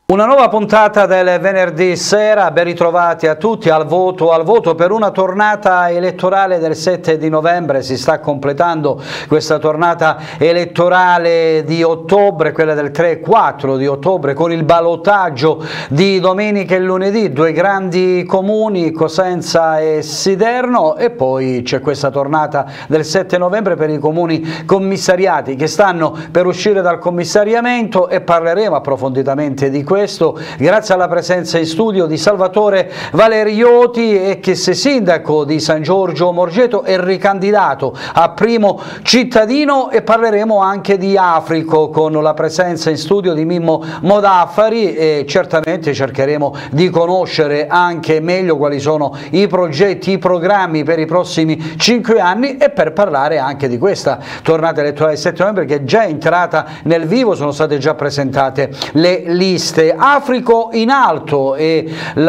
Una nuova puntata del venerdì sera, ben ritrovati a tutti al voto per una tornata elettorale del 7 di novembre. Si sta completando questa tornata elettorale di ottobre, quella del 3 e 4 di ottobre, con il ballottaggio di domenica e lunedì, due grandi comuni, Cosenza e Siderno, e poi c'è questa tornata del 7 novembre per i comuni commissariati che stanno per uscire dal commissariamento, e parleremo approfonditamente di questo grazie alla presenza in studio di Salvatore Valerioti, ex sindaco di San Giorgio Morgeto e ricandidato a primo cittadino, e parleremo anche di Africo con la presenza in studio di Mimmo Modaffari, e certamente cercheremo di conoscere anche meglio quali sono i progetti, i programmi per i prossimi 5 anni, e per parlare anche di questa tornata elettorale del 7 novembre che è già entrata nel vivo. Sono state già presentate le liste. Africo in alto e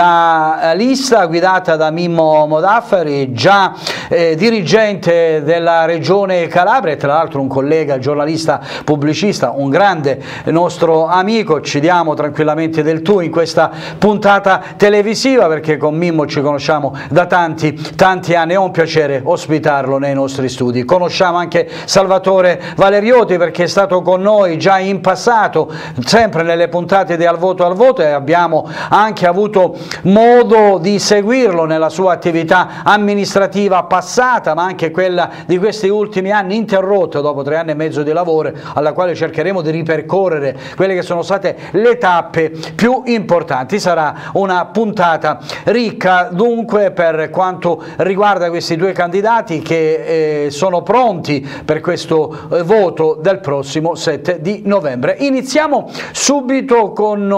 la lista guidata da Mimmo Modaffari, già dirigente della regione Calabria e tra l'altro un collega, giornalista pubblicista, un grande nostro amico. Ci diamo tranquillamente del tu in questa puntata televisiva perché con Mimmo ci conosciamo da tanti anni, è un piacere ospitarlo nei nostri studi. Conosciamo anche Salvatore Valerioti perché è stato con noi già in passato, sempre nelle puntate di Al Voto, e abbiamo anche avuto modo di seguirlo nella sua attività amministrativa passata, ma anche quella di questi ultimi anni, interrotta dopo 3 anni e mezzo di lavoro, alla quale cercheremo di ripercorrere quelle che sono state le tappe più importanti. Sarà una puntata ricca dunque per quanto riguarda questi due candidati che sono pronti per questo voto del prossimo 7 di novembre. Iniziamo subito con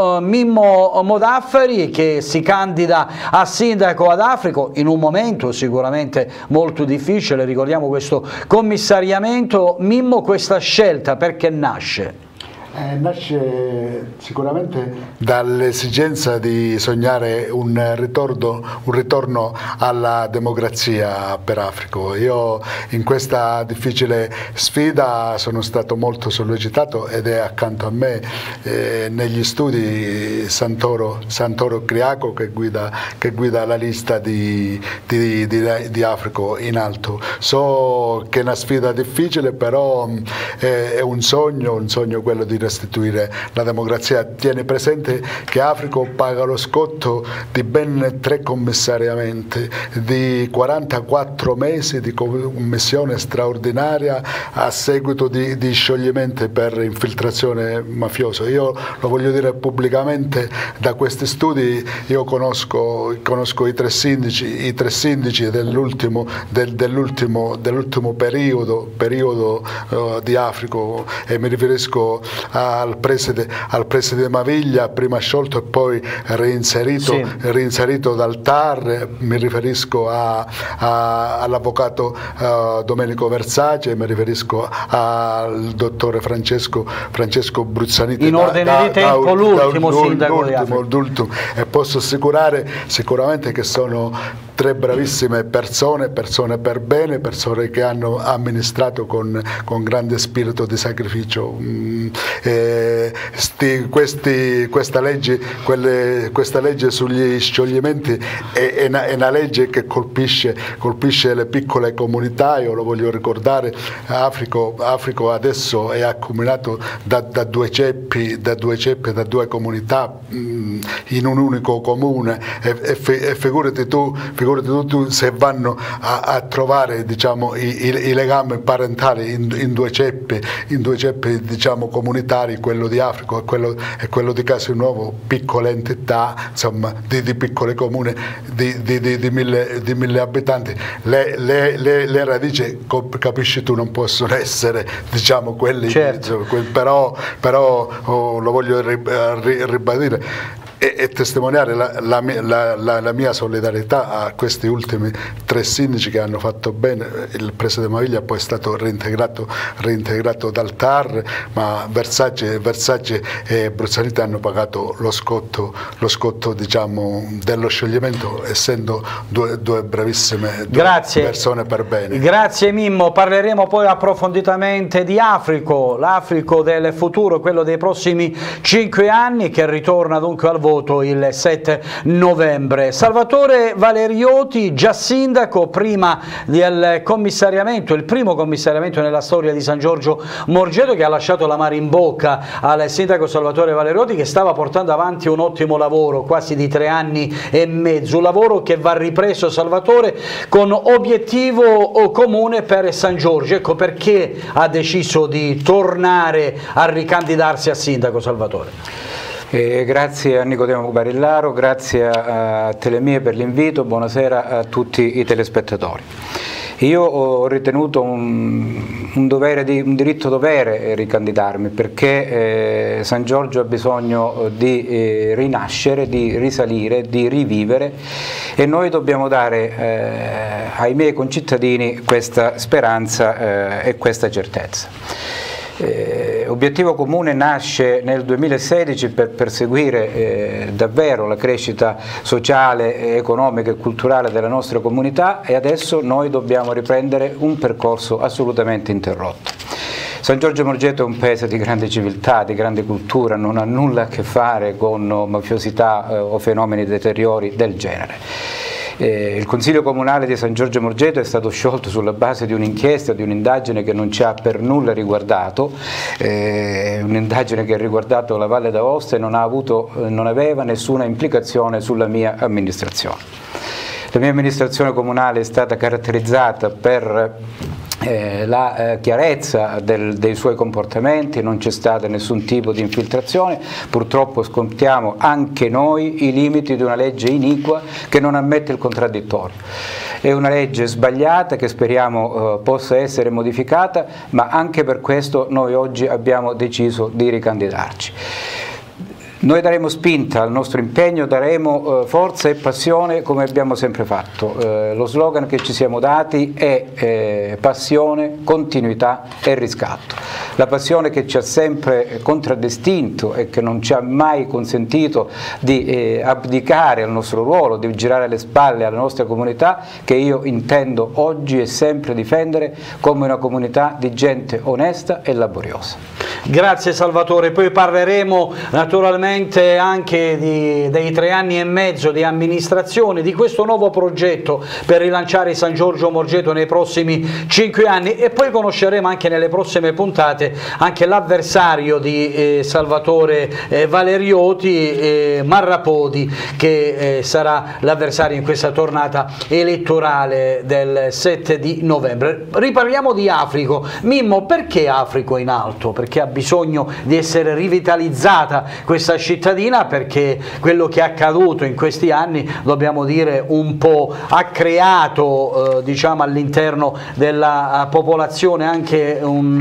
Mimmo Modaffari che si candida a sindaco ad Africo in un momento sicuramente molto difficile. Ricordiamo questo commissariamento. Mimmo, questa scelta perché nasce? Nasce sicuramente dall'esigenza di sognare un ritorno alla democrazia per Africa. Io in questa difficile sfida sono stato molto sollecitato ed è accanto a me negli studi Santoro Criaco che guida la lista di Africa in alto. So che è una sfida difficile, però è un sogno quello di restituire la democrazia. Tieni presente che Africa paga lo scotto di ben 3 commissariamenti, di 44 mesi di commissione straordinaria a seguito di scioglimenti per infiltrazione mafiosa. Io lo voglio dire pubblicamente, da questi studi io conosco i tre sindaci dell'ultimo periodo di Africa, e mi riferisco al preside Maviglia, prima sciolto e poi reinserito dal TAR, mi riferisco all'avvocato Domenico Versace, mi riferisco al dottore Francesco Bruzzaniti. In ordine di tempo l'ultimo sindaco di Africa. E posso assicurare sicuramente che sono 3 bravissime persone per bene, persone che hanno amministrato con grande spirito di sacrificio. Questa legge sugli scioglimenti è una legge che colpisce le piccole comunità. Io lo voglio ricordare, Africa adesso è accomunato da due ceppi, da due comunità in un unico comune, e figurati tu se vanno a trovare, diciamo, i legami parentali in due ceppi diciamo comunitari, quello di Africa e quello di Castelnuovo, piccole entità, insomma, di piccole comuni di 1000 abitanti. Le radici, capisci tu, non possono essere, diciamo, quelli, certo. però lo voglio ribadire. e testimoniare la mia solidarietà a questi ultimi 3 sindaci che hanno fatto bene. Il preside Maviglia poi è stato reintegrato dal TAR, ma Versace e Bruzzanetti hanno pagato lo scotto diciamo, dello scioglimento, essendo due bravissime persone per bene. Grazie Mimmo, parleremo poi approfonditamente di l'Africo del futuro, quello dei prossimi 5 anni, che ritorna dunque al voto il 7 novembre. Salvatore Valerioti, già sindaco, prima del commissariamento, il primo commissariamento nella storia di San Giorgio Morgeto, che ha lasciato l'amaro in bocca al sindaco Salvatore Valerioti, che stava portando avanti un ottimo lavoro, quasi di 3 anni e mezzo, un lavoro che va ripreso, Salvatore, con obiettivo comune per San Giorgio. Ecco perché ha deciso di tornare a ricandidarsi a sindaco, Salvatore. Grazie a Nicodemo Barillaro, grazie a Telemie per l'invito, buonasera a tutti i telespettatori. Io ho ritenuto un diritto-dovere ricandidarmi, perché San Giorgio ha bisogno di rinascere, di risalire, di rivivere, e noi dobbiamo dare ai miei concittadini questa speranza e questa certezza. Obiettivo Comune nasce nel 2016 per perseguire davvero la crescita sociale, economica e culturale della nostra comunità, e adesso noi dobbiamo riprendere un percorso assolutamente interrotto. San Giorgio Morgeto è un paese di grande civiltà, di grande cultura, non ha nulla a che fare con mafiosità o fenomeni deteriori del genere. Il Consiglio Comunale di San Giorgio Morgeto è stato sciolto sulla base di un'inchiesta, di un'indagine che non ci ha per nulla riguardato, un'indagine che ha riguardato la Valle d'Aosta e non aveva nessuna implicazione sulla mia amministrazione. La mia amministrazione comunale è stata caratterizzata per la chiarezza dei suoi comportamenti, non c'è stato nessun tipo di infiltrazione. Purtroppo scontiamo anche noi i limiti di una legge iniqua che non ammette il contraddittorio. È una legge sbagliata che speriamo possa essere modificata, ma anche per questo noi oggi abbiamo deciso di ricandidarci. Noi daremo spinta al nostro impegno, daremo forza e passione come abbiamo sempre fatto. Lo slogan che ci siamo dati è passione, continuità e riscatto. La passione che ci ha sempre contraddistinto e che non ci ha mai consentito di abdicare al nostro ruolo, di girare le spalle alla nostra comunità, che io intendo oggi e sempre difendere come una comunità di gente onesta e laboriosa. Grazie Salvatore, poi parleremo naturalmente anche dei 3 anni e mezzo di amministrazione, di questo nuovo progetto per rilanciare San Giorgio Morgeto nei prossimi 5 anni, e poi conosceremo anche nelle prossime puntate anche l'avversario di Salvatore Valerioti, Marrapodi, che sarà l'avversario in questa tornata elettorale del 7 di novembre. Riparliamo di Africo. Mimmo, perché Africo in alto? Perché ha bisogno di essere rivitalizzata questa cittadina, perché quello che è accaduto in questi anni, dobbiamo dire, un po' ha creato diciamo all'interno della popolazione anche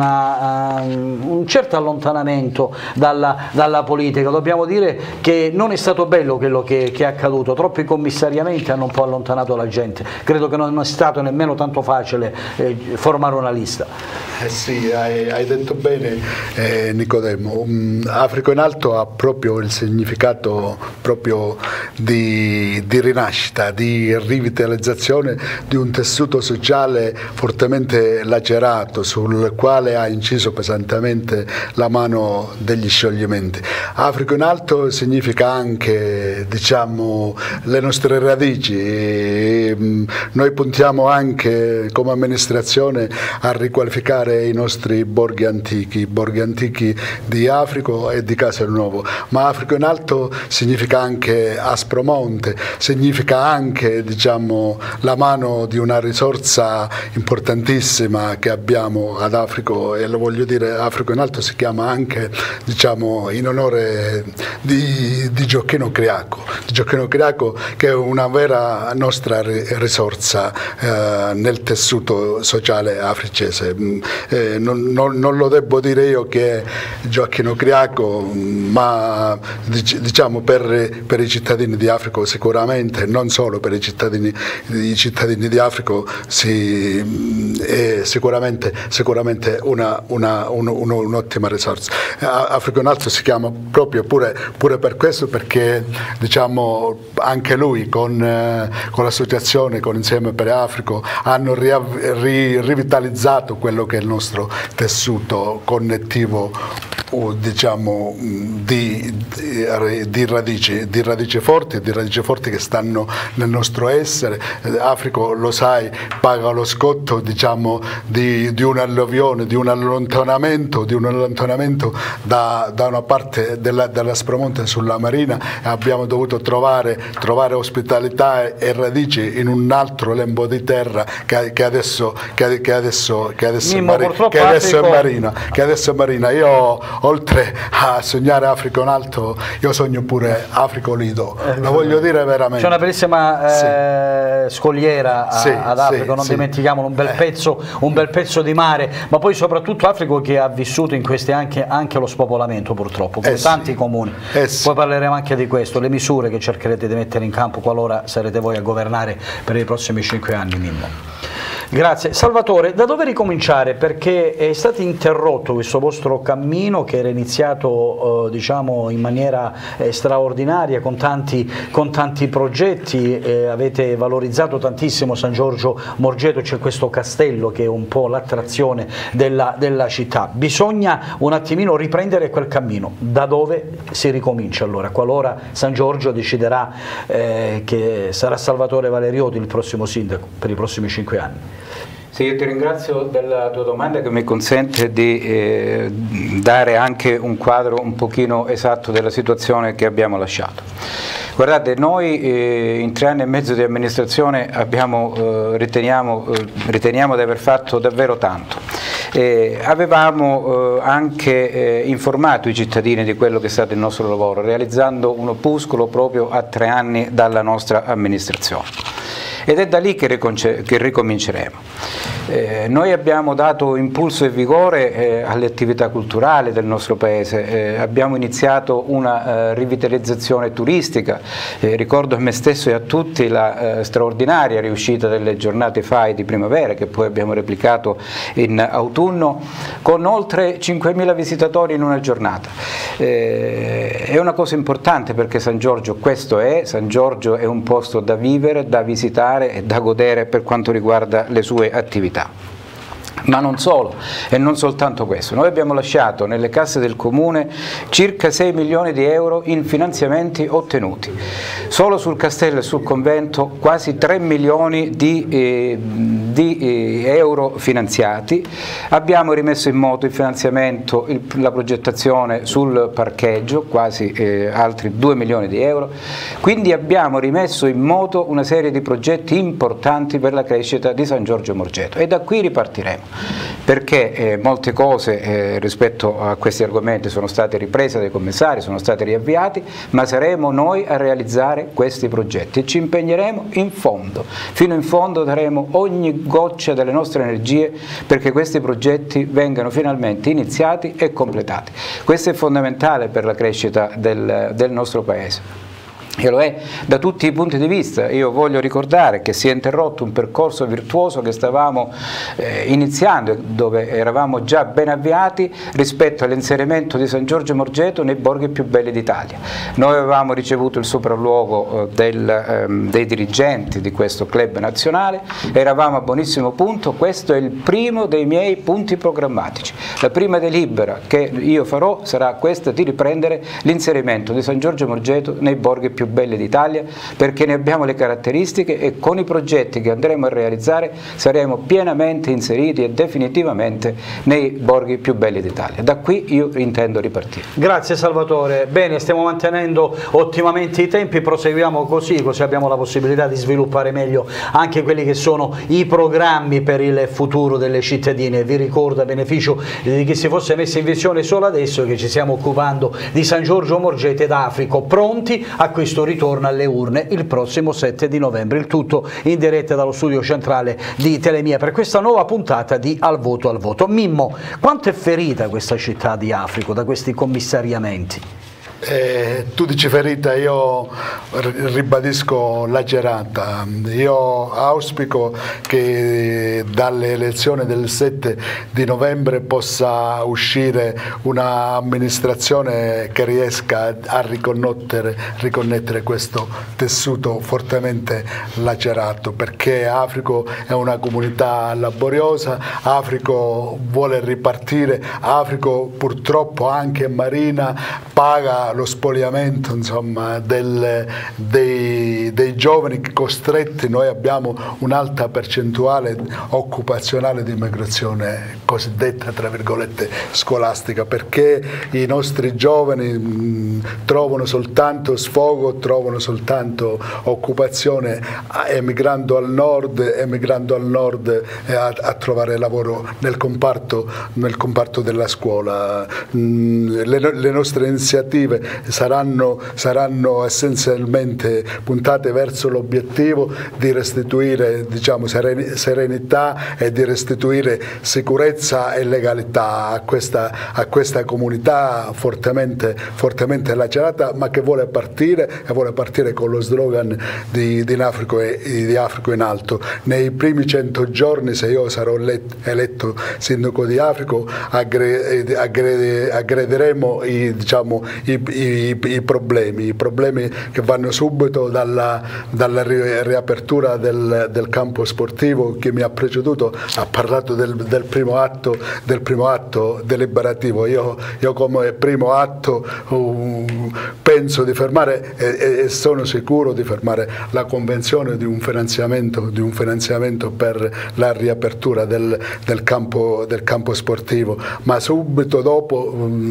un certo allontanamento dalla politica. Dobbiamo dire che non è stato bello quello che è accaduto, troppi commissariamenti hanno un po' allontanato la gente, credo che non è stato nemmeno tanto facile formare una lista. Sì, hai detto bene Nicodemo. Africa in alto ha proprio il significato proprio di rinascita, di rivitalizzazione di un tessuto sociale fortemente lacerato, sul quale ha inciso pesantemente la mano degli scioglimenti. Africa in alto significa anche, diciamo, le nostre radici. Noi puntiamo anche come amministrazione a riqualificare i nostri borghi antichi di Africa e di Castelnuovo, ma Africa in alto significa anche Aspromonte, significa anche, diciamo, la mano di una risorsa importantissima che abbiamo ad Africa, e lo voglio dire, Africa in alto si chiama anche, diciamo, in onore di Gioacchino Criaco, che è una vera nostra risorsa nel tessuto sociale africese. Non lo devo dire io che è Gioacchino Criaco, ma diciamo per i cittadini di Africa sicuramente, non solo per i cittadini di Africa, è sicuramente un'ottima risorsa. Africa Unalto si chiama proprio pure per questo, perché diciamo anche lui con l'associazione, con Insieme per Africa, hanno rivitalizzato quello che è il nostro tessuto connettivo, diciamo di radici forti che stanno nel nostro essere. Africa, lo sai, paga lo scotto, diciamo, di un'alluvione, di un allontanamento da una parte dell'Aspromonte sulla Marina, e abbiamo dovuto trovare ospitalità e radici in un altro lembo di terra che adesso è Marina. Io, oltre a sognare Africa Unalto, io sogno pure Africa Lido, lo voglio dire veramente. C'è una bellissima scogliera ad Africa, non dimentichiamolo, un bel pezzo di mare, ma poi soprattutto Africa che ha vissuto in questi anche lo spopolamento, purtroppo, con tanti comuni. Poi parleremo anche di questo, le misure che cercherete di mettere in campo qualora sarete voi a governare per i prossimi 5 anni, Mimmo. Grazie. Salvatore, da dove ricominciare? Perché è stato interrotto questo vostro cammino che era iniziato diciamo in maniera straordinaria, con tanti progetti, avete valorizzato tantissimo San Giorgio Morgeto, c'è questo castello che è un po' l'attrazione della città. Bisogna un attimino riprendere quel cammino. Da dove si ricomincia allora, qualora San Giorgio deciderà che sarà Salvatore Valerioti il prossimo sindaco per i prossimi 5 anni? Sì, io ti ringrazio della tua domanda che mi consente di dare anche un quadro un pochino esatto della situazione che abbiamo lasciato. Guardate, noi in 3 anni e mezzo di amministrazione riteniamo di aver fatto davvero tanto. Avevamo anche informato i cittadini di quello che è stato il nostro lavoro, realizzando un opuscolo proprio a 3 anni dalla nostra amministrazione. Ed è da lì che ricominceremo. Noi abbiamo dato impulso e vigore alle attività culturali del nostro paese, abbiamo iniziato una rivitalizzazione turistica, ricordo a me stesso e a tutti la straordinaria riuscita delle giornate FAI di primavera, che poi abbiamo replicato in autunno, con oltre 5.000 visitatori in una giornata. È una cosa importante, perché San Giorgio questo è, San Giorgio è un posto da vivere, da visitare e da godere per quanto riguarda le sue attività. Ma non solo, e non soltanto questo, noi abbiamo lasciato nelle casse del Comune circa 6 milioni di euro in finanziamenti ottenuti, solo sul castello e sul convento quasi 3 milioni di euro finanziati, abbiamo rimesso in moto il finanziamento, la progettazione sul parcheggio, quasi altri 2 milioni di euro, quindi abbiamo rimesso in moto una serie di progetti importanti per la crescita di San Giorgio Morgeto, e da qui ripartiremo. Perché molte cose rispetto a questi argomenti sono state riprese dai commissari, sono state riavviati, ma saremo noi a realizzare questi progetti e ci impegneremo in fondo, fino in fondo daremo ogni goccia delle nostre energie perché questi progetti vengano finalmente iniziati e completati. Questo è fondamentale per la crescita del nostro Paese. E lo è da tutti i punti di vista. Io voglio ricordare che si è interrotto un percorso virtuoso che stavamo iniziando, dove eravamo già ben avviati rispetto all'inserimento di San Giorgio Morgeto nei borghi più belli d'Italia. Noi avevamo ricevuto il sopralluogo dei dirigenti di questo club nazionale, eravamo a buonissimo punto. Questo è il primo dei miei punti programmatici. La prima delibera che io farò sarà questa di riprendere l'inserimento di San Giorgio Morgeto nei borghi più belli d'Italia, perché ne abbiamo le caratteristiche e con i progetti che andremo a realizzare saremo pienamente inseriti e definitivamente nei borghi più belli d'Italia. Da qui io intendo ripartire. Grazie Salvatore. Bene, stiamo mantenendo ottimamente i tempi, proseguiamo così abbiamo la possibilità di sviluppare meglio anche quelli che sono i programmi per il futuro delle cittadine. Vi ricordo, a beneficio di chi si fosse messo in visione solo adesso, che ci stiamo occupando di San Giorgio Morgeto ed Africa, pronti a questo ritorno alle urne il prossimo 7 di novembre, il tutto in diretta dallo studio centrale di Telemia per questa nuova puntata di Al Voto al Voto. Mimmo, quanto è ferita questa città di Africa da questi commissariamenti? Tu dici ferita, io ribadisco lacerata. Io auspico che dalle elezioni del 7 di novembre possa uscire un'amministrazione che riesca a riconnettere questo tessuto fortemente lacerato, perché Africo è una comunità laboriosa, Africo vuole ripartire, Africo purtroppo anche Marina paga lo spoliamento, insomma, dei giovani costretti. Noi abbiamo un'alta percentuale occupazionale di immigrazione cosiddetta tra virgolette scolastica, perché i nostri giovani trovano soltanto sfogo, trovano soltanto occupazione emigrando al nord a trovare lavoro nel comparto della scuola. Le nostre iniziative saranno essenzialmente puntate verso l'obiettivo di restituire, diciamo, serenità e di restituire sicurezza e legalità a questa comunità fortemente lacerata, ma che vuole partire con lo slogan di Africa in alto. Nei primi 100 giorni, se io sarò eletto sindaco di Africa, aggrediremo i problemi che vanno subito dalla riapertura del campo sportivo. Chi mi ha preceduto ha parlato del primo atto deliberativo. Io come primo atto penso di fermare e sono sicuro di fermare la convenzione di un finanziamento per la riapertura del campo sportivo, ma subito dopo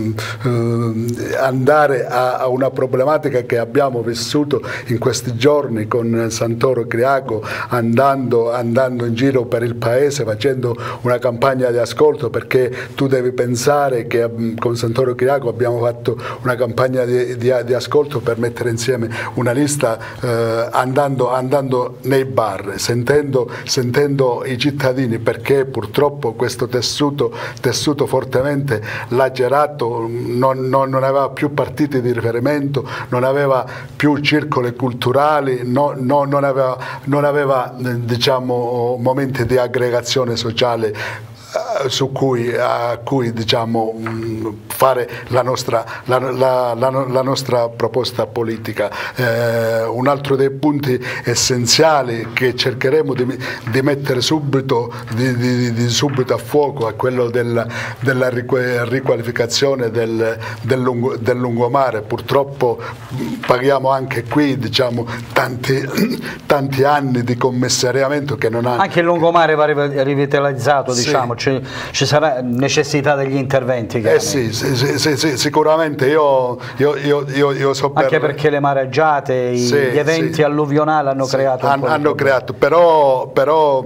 andare a una problematica che abbiamo vissuto in questi giorni con Santoro Criaco, andando in giro per il paese facendo una campagna di ascolto, perché tu devi pensare che con Santoro Criaco abbiamo fatto una campagna di ascolto per mettere insieme una lista, andando nei bar, sentendo i cittadini, perché purtroppo questo tessuto fortemente lacerato non aveva più partiti di riferimento, non aveva più circoli culturali, non aveva diciamo, momenti di aggregazione sociale a cui diciamo, fare la nostra proposta politica. Un altro dei punti essenziali che cercheremo di mettere subito a fuoco è quello della riqualificazione del lungomare. Purtroppo paghiamo anche qui, diciamo, tanti anni di commissariamento che non ha... Anche il lungomare va rivitalizzato, sì. Diciamo, ci sarà necessità degli interventi. Sì, sicuramente io so anche perché le mareggiate, gli eventi alluvionali hanno creato però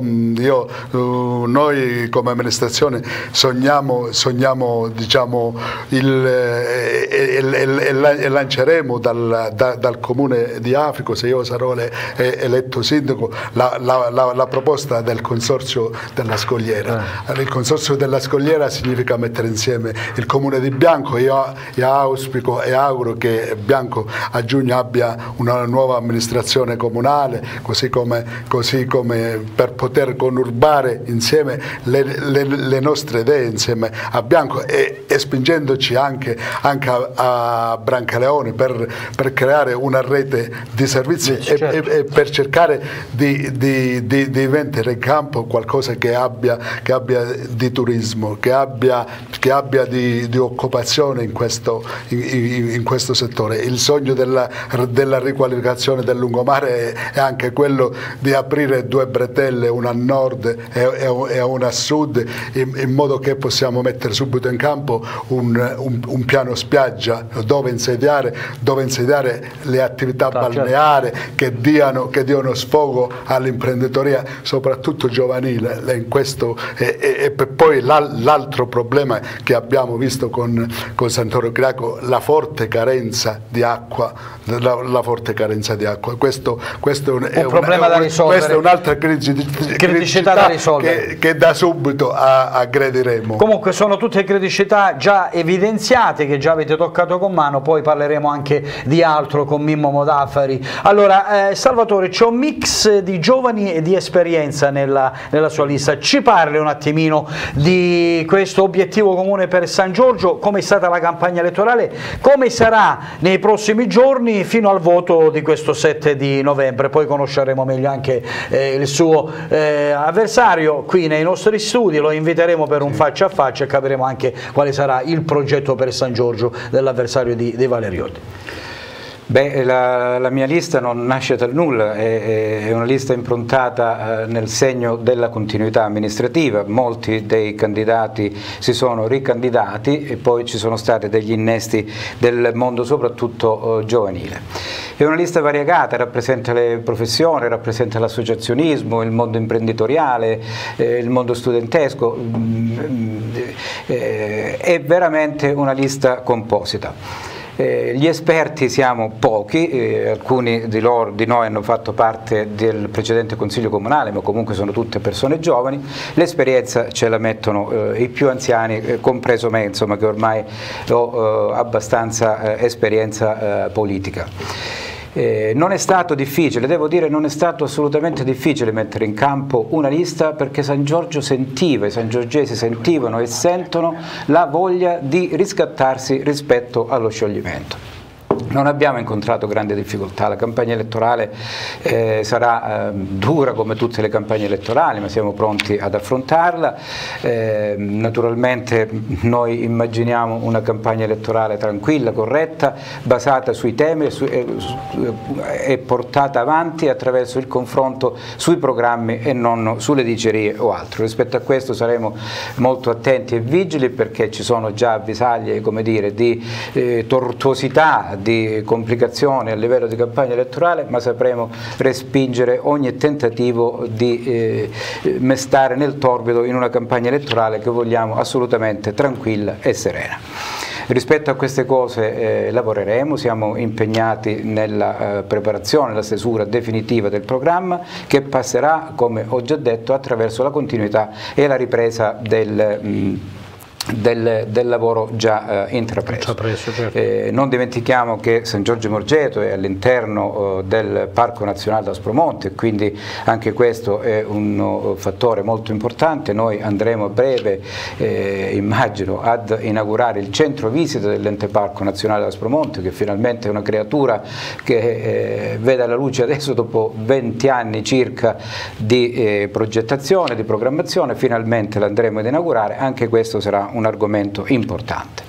noi come amministrazione sogniamo diciamo e lanceremo dal comune di Africa, se io sarò eletto sindaco, la proposta del consorzio della Scogliera. Il consorzio della Scogliera significa mettere insieme il comune di Bianco. Io auspico e auguro che Bianco a giugno abbia una nuova amministrazione comunale, così come per poter conurbare insieme le nostre idee insieme a Bianco e spingendoci anche a Brancaleone per creare una rete di servizi e per cercare di mettere in campo qualcosa che abbia di turismo, che abbia di occupazione in questo settore. Il sogno della riqualificazione del lungomare è anche quello di aprire 2 bretelle, una a nord e una a sud, in modo che possiamo mettere subito in campo un piano spiaggia dove insediare le attività balneari che diano sfogo all'imprenditoria, soprattutto giovanile, poi l'altro problema che abbiamo visto con Santoro Chiriaco, la forte carenza di acqua, questo è un problema da risolvere. Questa è un'altra criticità da risolvere, che da subito aggrediremo. Comunque sono tutte criticità già evidenziate, che già avete toccato con mano, poi parleremo anche di altro con Mimmo Modaffari. Allora, Salvatore, c'è un mix di giovani e di esperienza nella sua lista. Ci parli un attimino di questo obiettivo comune per San Giorgio, come è stata la campagna elettorale, come sarà nei prossimi giorni fino al voto di questo 7 di novembre, poi conosceremo meglio anche il suo avversario qui nei nostri studi, lo inviteremo per un faccia a faccia e capiremo anche quale sarà il progetto per San Giorgio dell'avversario di Valeriotti. Beh, la mia lista non nasce dal nulla, è una lista improntata nel segno della continuità amministrativa. Molti dei candidati si sono ricandidati e poi ci sono stati degli innesti del mondo soprattutto giovanile. È una lista variegata, rappresenta le professioni, rappresenta l'associazionismo, il mondo imprenditoriale, il mondo studentesco, è veramente una lista composita. Gli esperti siamo pochi, alcuni di noi hanno fatto parte del precedente Consiglio Comunale, ma comunque sono tutte persone giovani. L'esperienza ce la mettono i più anziani, compreso me, insomma, che ormai ho abbastanza esperienza politica. Non è stato difficile, devo dire, non è stato assolutamente difficile mettere in campo una lista, perché San Giorgio sentiva, i sangiorgesi sentivano e sentono la voglia di riscattarsi rispetto allo scioglimento. Non abbiamo incontrato grandi difficoltà, la campagna elettorale sarà dura come tutte le campagne elettorali, ma siamo pronti ad affrontarla. Naturalmente noi immaginiamo una campagna elettorale tranquilla, corretta, basata sui temi e portata avanti attraverso il confronto sui programmi e non sulle dicerie o altro. Rispetto a questo saremo molto attenti e vigili, perché ci sono già avvisaglie, come dire, di tortuosità, di complicazioni a livello di campagna elettorale, ma sapremo respingere ogni tentativo di mestare nel torbido in una campagna elettorale che vogliamo assolutamente tranquilla e serena. Rispetto a queste cose lavoreremo, siamo impegnati nella preparazione, la stesura definitiva del programma, che passerà, come ho già detto, attraverso la continuità e la ripresa del lavoro già intrapreso. Certo. Non dimentichiamo che San Giorgio Morgeto è all'interno del Parco Nazionale d'Aspromonte, quindi anche questo è un fattore molto importante. Noi andremo a breve, immagino, ad inaugurare il centro visita dell'Ente Parco Nazionale d'Aspromonte, che finalmente è una creatura che vede la luce adesso dopo 20 anni circa di progettazione, di programmazione. Finalmente l'andremo ad inaugurare, anche questo sarà un argomento importante.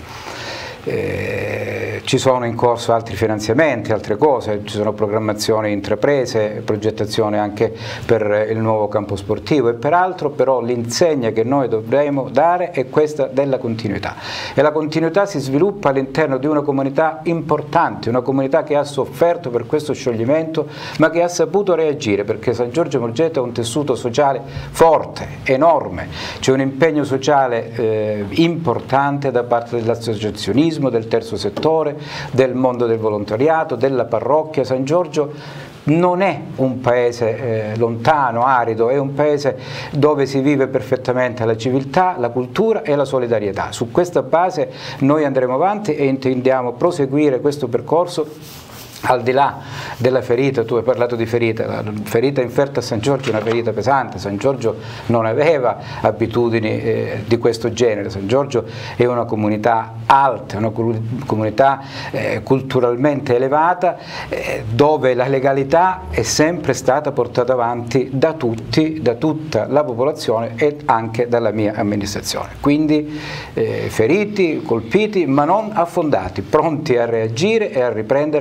Ci sono in corso altri finanziamenti, altre cose, ci sono programmazioni intraprese, progettazione anche per il nuovo campo sportivo, e peraltro però l'insegna che noi dovremo dare è questa della continuità, e la continuità si sviluppa all'interno di una comunità importante, una comunità che ha sofferto per questo scioglimento ma che ha saputo reagire, perché San Giorgio Morgeto è un tessuto sociale forte, enorme, c'è un impegno sociale importante da parte dell'associazionismo, del terzo settore, del mondo del volontariato, della parrocchia. San Giorgio non è un paese lontano, arido, è un paese dove si vive perfettamente la civiltà, la cultura e la solidarietà. Su questa base noi andremo avanti e intendiamo proseguire questo percorso. Al di là della ferita, tu hai parlato di ferita, la ferita inferta a San Giorgio è una ferita pesante. San Giorgio non aveva abitudini di questo genere. San Giorgio è una comunità alta, una comunità culturalmente elevata, dove la legalità è sempre stata portata avanti da tutti, da tutta la popolazione e anche dalla mia amministrazione. Quindi feriti, colpiti, ma non affondati, pronti a reagire e a riprendere il ruolo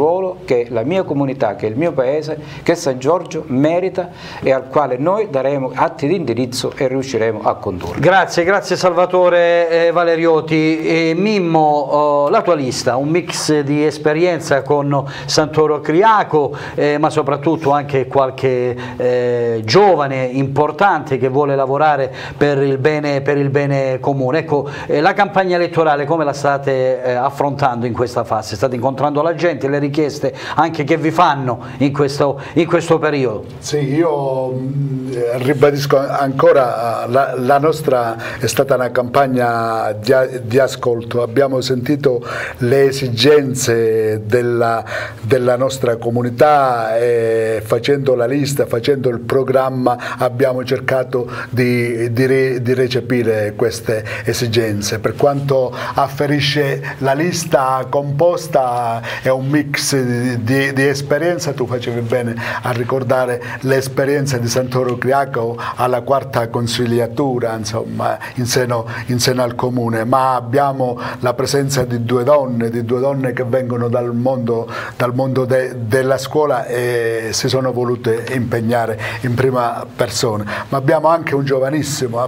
ruolo che la mia comunità, che il mio paese, che San Giorgio merita e al quale noi daremo atti di indirizzo e riusciremo a condurre. Grazie, grazie Salvatore Valerioti. Mimmo, la tua lista, un mix di esperienza con Santoro Criaco, ma soprattutto anche qualche giovane importante che vuole lavorare per il bene comune. Ecco, la campagna elettorale come la state affrontando in questa fase? State incontrando la gente, le richieste anche che vi fanno in questo periodo? Sì, io ribadisco ancora, la nostra è stata una campagna di ascolto, abbiamo sentito le esigenze della nostra comunità e facendo la lista, facendo il programma abbiamo cercato di recepire queste esigenze. Per quanto afferisce la lista composta, è un mix di esperienza. Tu facevi bene a ricordare l'esperienza di Santoro Criaco alla quarta consigliatura, insomma, in seno al comune, ma abbiamo la presenza di due donne che vengono dal mondo della scuola e si sono volute impegnare in prima persona. Ma abbiamo anche un giovanissimo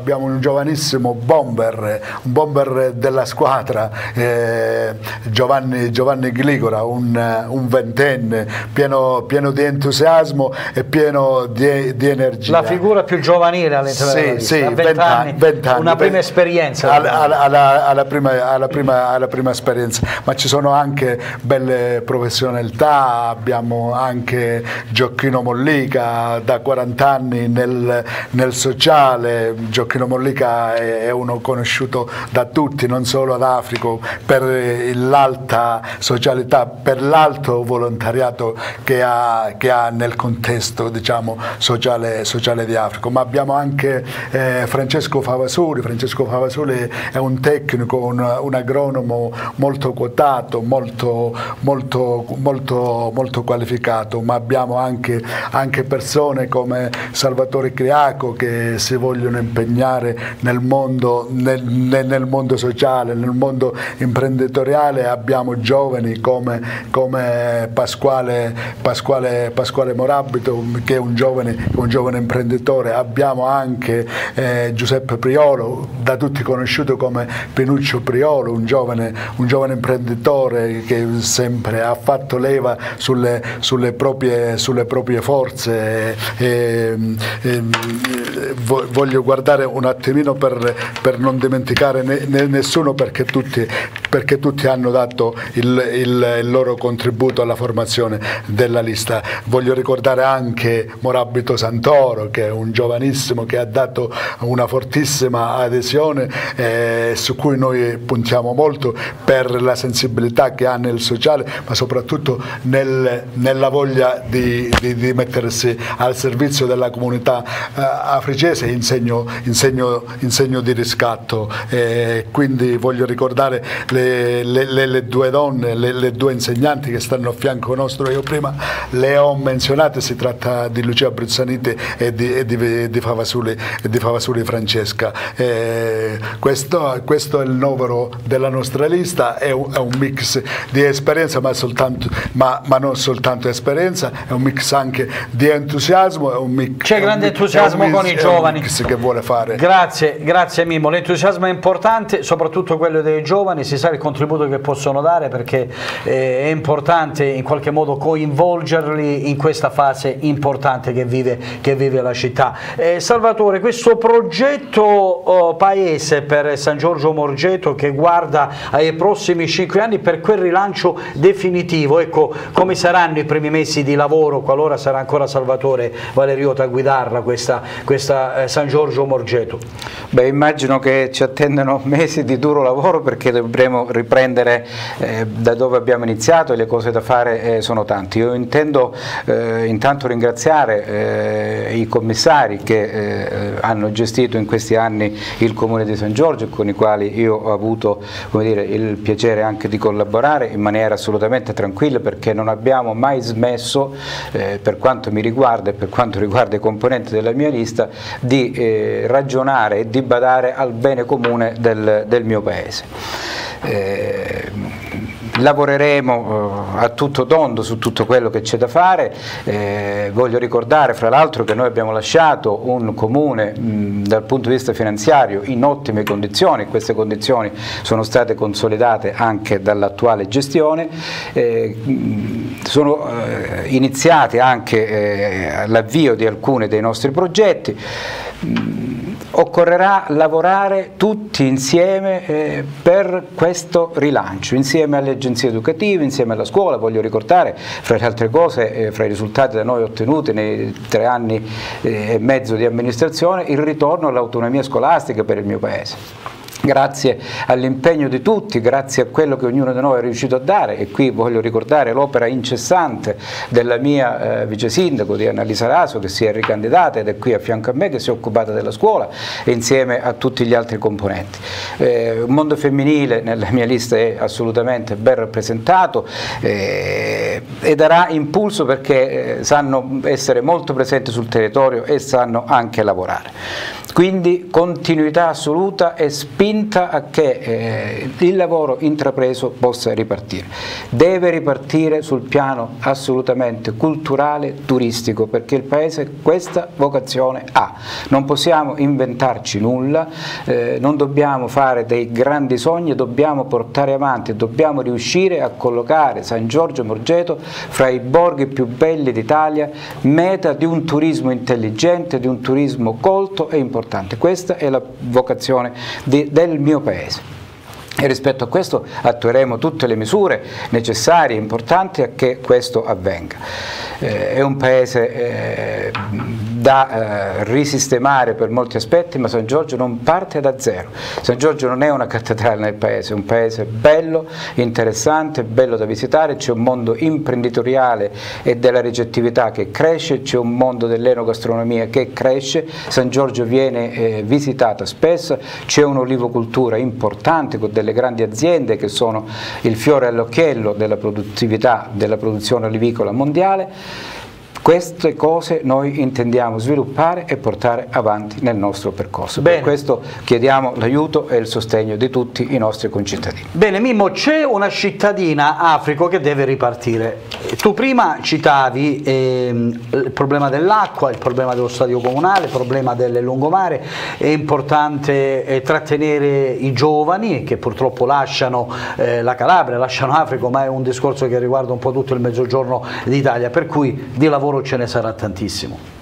bomber della squadra, Giovanni Gligora, un ventenne pieno di entusiasmo e pieno di energia. La figura più giovanile all'interno della lista, sì, 20 anni, una prima esperienza. Alla prima esperienza, ma ci sono anche belle professionalità, abbiamo anche Gioacchino Mollica da 40 anni nel sociale. Gioacchino Mollica è uno conosciuto da tutti, non solo ad Africo, per l'alta socialità, per l'alto volontariato che ha nel contesto, diciamo, sociale di Africa. Ma abbiamo anche Francesco Favasuli. Francesco Favasuli è un tecnico, un agronomo molto quotato, molto qualificato, ma abbiamo anche persone come Salvatore Criaco che si vogliono impegnare nel mondo sociale, nel mondo imprenditoriale. Abbiamo giovani come Pasquale Morabito, che è un giovane imprenditore. Abbiamo anche Giuseppe Priolo, da tutti conosciuto come Pinuccio Priolo, un giovane imprenditore che sempre ha fatto leva sulle proprie forze. Voglio guardare un attimino per non dimenticare nessuno, perché tutti hanno dato il loro contributo alla formazione della lista. Voglio ricordare anche Morabito Santoro, che è un giovanissimo che ha dato una fortissima adesione, su cui noi puntiamo molto per la sensibilità che ha nel sociale, ma soprattutto nella voglia di mettersi al servizio della comunità africese in segno di riscatto. Quindi voglio ricordare le due donne, le due insegnanti che stanno a fianco nostro. Io prima le ho menzionate, si tratta di Lucia Brizzaniti e di Favasuli Francesca. Questo è il novero della nostra lista, è un mix di esperienza, ma non soltanto esperienza, è un mix anche di entusiasmo, c'è grande entusiasmo con i giovani che vuole fare. Grazie Mimmo, l'entusiasmo è importante, soprattutto quello dei giovani, si sa il contributo che possono dare, perché è importante in qualche modo coinvolgerli in questa fase importante che vive la città. Salvatore, questo progetto paese per San Giorgio Morgeto che guarda ai prossimi 5 anni per quel rilancio definitivo, ecco, come saranno i primi mesi di lavoro, qualora sarà ancora Salvatore Valerioti a guidarla questa San Giorgio Morgeto? Beh, immagino che ci attendano mesi di duro lavoro, perché dovremo riprendere da dove abbiamo iniziato e le cose da fare sono tante. Io intendo intanto ringraziare i commissari che hanno gestito in questi anni il Comune di San Giorgio, con i quali io ho avuto, come dire, il piacere anche di collaborare in maniera assolutamente tranquilla, perché non abbiamo mai smesso, per quanto mi riguarda e per quanto riguarda i componenti della mia lista, di ragionare e di badare al bene comune del mio paese. lavoreremo a tutto tondo su tutto quello che c'è da fare. Voglio ricordare fra l'altro che noi abbiamo lasciato un comune dal punto di vista finanziario in ottime condizioni, queste condizioni sono state consolidate anche dall'attuale gestione, sono iniziati anche l'avvio di alcuni dei nostri progetti. Occorrerà lavorare tutti insieme per questo rilancio, insieme alle agenzie educative, insieme alla scuola. Voglio ricordare, fra le altre cose, fra i risultati da noi ottenuti nei 3 anni e mezzo di amministrazione, il ritorno all'autonomia scolastica per il mio paese. Grazie all'impegno di tutti, grazie a quello che ognuno di noi è riuscito a dare, e qui voglio ricordare l'opera incessante della mia vice sindaco di Annalisa Raso, che si è ricandidata ed è qui a fianco a me, che si è occupata della scuola, e insieme a tutti gli altri componenti. Un mondo femminile nella mia lista è assolutamente ben rappresentato e darà impulso, perché sanno essere molto presenti sul territorio e sanno anche lavorare. Quindi continuità assoluta e spinta a che il lavoro intrapreso possa ripartire. Deve ripartire sul piano assolutamente culturale, turistico, perché il Paese questa vocazione ha. Non possiamo inventarci nulla, non dobbiamo fare dei grandi sogni, dobbiamo portare avanti, dobbiamo riuscire a collocare San Giorgio Morgeto fra i borghi più belli d'Italia, meta di un turismo intelligente, di un turismo colto e importante. Questa è la vocazione del mio Paese. E rispetto a questo attueremo tutte le misure necessarie e importanti a che questo avvenga. È un paese da risistemare per molti aspetti, ma San Giorgio non parte da zero. San Giorgio non è una cattedrale nel paese, è un paese bello, interessante, bello da visitare, c'è un mondo imprenditoriale e della ricettività che cresce, c'è un mondo dell'enogastronomia che cresce, San Giorgio viene visitata spesso, c'è un'olivocultura importante con delle grandi aziende che sono il fiore all'occhiello della produttività, della produzione olivicola mondiale. Queste cose noi intendiamo sviluppare e portare avanti nel nostro percorso. Bene. Per questo chiediamo l'aiuto e il sostegno di tutti i nostri concittadini. Bene Mimmo, c'è una cittadina, Africo, che deve ripartire. Tu prima citavi il problema dell'acqua, il problema dello stadio comunale, il problema del lungomare. È importante trattenere i giovani che purtroppo lasciano la Calabria, lasciano Africo, ma è un discorso che riguarda un po' tutto il mezzogiorno d'Italia, per cui di lavoro ce ne sarà tantissimo.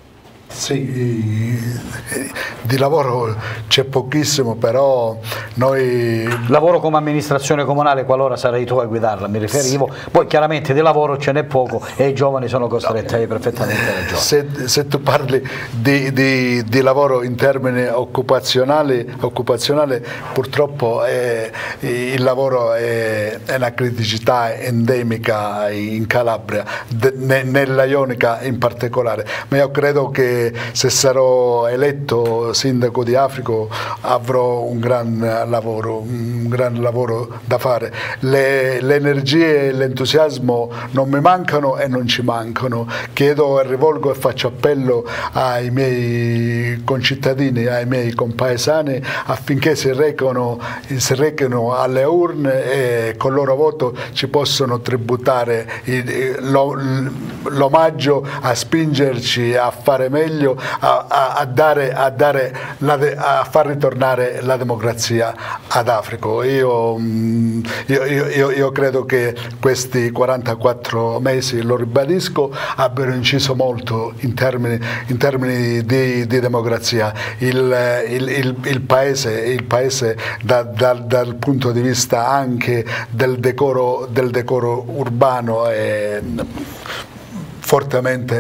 Sì, di lavoro c'è pochissimo, però noi... Lavoro come amministrazione comunale, qualora sarai tu a guidarla, mi riferivo, sì. Poi chiaramente di lavoro ce n'è poco e i giovani sono costretti, hai perfettamente ragione. Se tu parli di lavoro in termini occupazionale, purtroppo il lavoro è una criticità endemica in Calabria, nella Ionica in particolare, ma io credo che se sarò eletto sindaco di Africo avrò un gran lavoro da fare. Le energie e l'entusiasmo non mi mancano e non ci mancano. Chiedo e rivolgo e faccio appello ai miei concittadini, ai miei compaesani, affinché si rechino alle urne e con il loro voto ci possono tributare l'omaggio, a spingerci a fare meglio, a far ritornare la democrazia ad Africa. Io credo che questi 44 mesi, lo ribadisco, abbiano inciso molto in termini di democrazia. Il paese dal punto di vista anche del decoro urbano è fortemente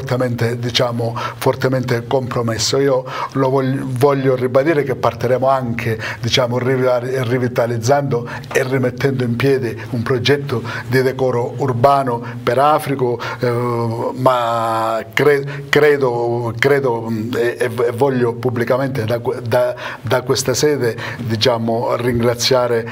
compromesso. Io voglio ribadire che partiremo anche rivitalizzando e rimettendo in piedi un progetto di decoro urbano per Africa, ma credo e voglio pubblicamente da questa sede ringraziare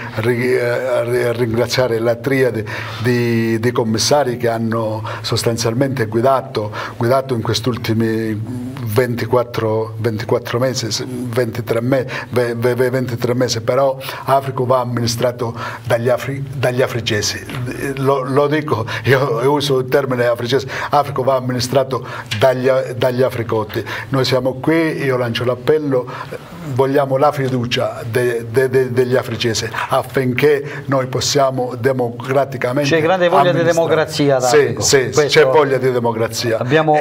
la triade di commissari che hanno sostanzialmente guidato in questi ultimi 24 mesi, 23 mesi, però Africa va amministrato dagli africesi. Lo dico, io uso il termine africese, Africa va amministrato dagli africoti. Noi siamo qui, io lancio l'appello, vogliamo la fiducia degli africesi affinché noi possiamo democraticamente. C'è grande voglia di democrazia. Sì, c'è voglia di democrazia. Abbiamo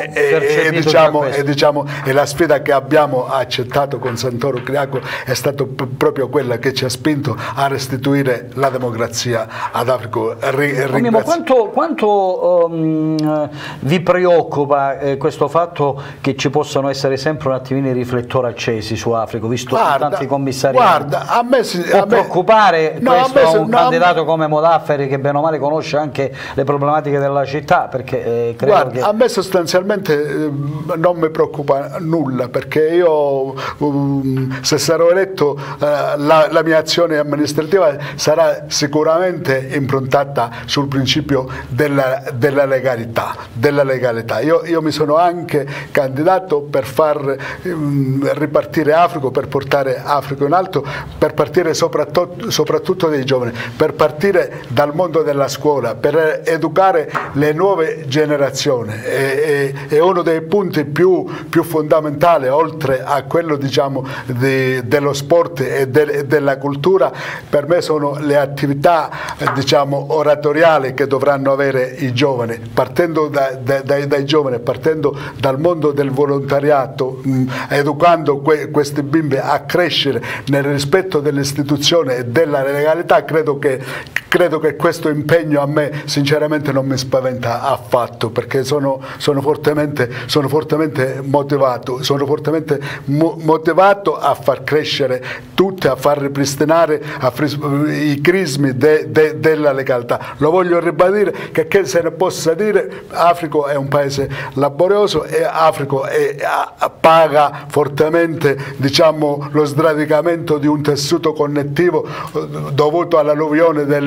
e la sfida che abbiamo accettato con Santoro Kyriakou è stata proprio quella che ci ha spinto a restituire la democrazia ad Africa. Quanto vi preoccupa questo fatto che ci possano essere sempre un attimino i riflettori accesi su Africa, visto tanti commissari? Guarda, a me può preoccupare un candidato come Modafferi, che bene o male conosce anche le problematiche della città, perché credo che... A me sostanzialmente non mi preoccupa nulla, perché io se sarò eletto la mia azione amministrativa sarà sicuramente improntata sul principio della legalità. Io mi sono anche candidato per far ripartire Africa, per portare Africa in alto, per partire soprattutto dei giovani, per partire dal mondo della scuola, per educare le nuove generazioni. È uno dei punti più fondamentali, oltre a quello, diciamo, dello sport e della cultura. Per me sono le attività, diciamo, oratoriali che dovranno avere i giovani, partendo dai giovani, partendo dal mondo del volontariato, educando questi bimbi a crescere nel rispetto dell'istituzione e della legalità. Credo che questo impegno a me sinceramente non mi spaventa affatto, perché sono fortemente motivato a far crescere tutte, a far ripristinare i crismi della legalità. Lo voglio ribadire, che se ne possa dire, Africa è un paese laborioso e Africa paga fortemente, diciamo, lo sradicamento di un tessuto connettivo dovuto all'alluvione del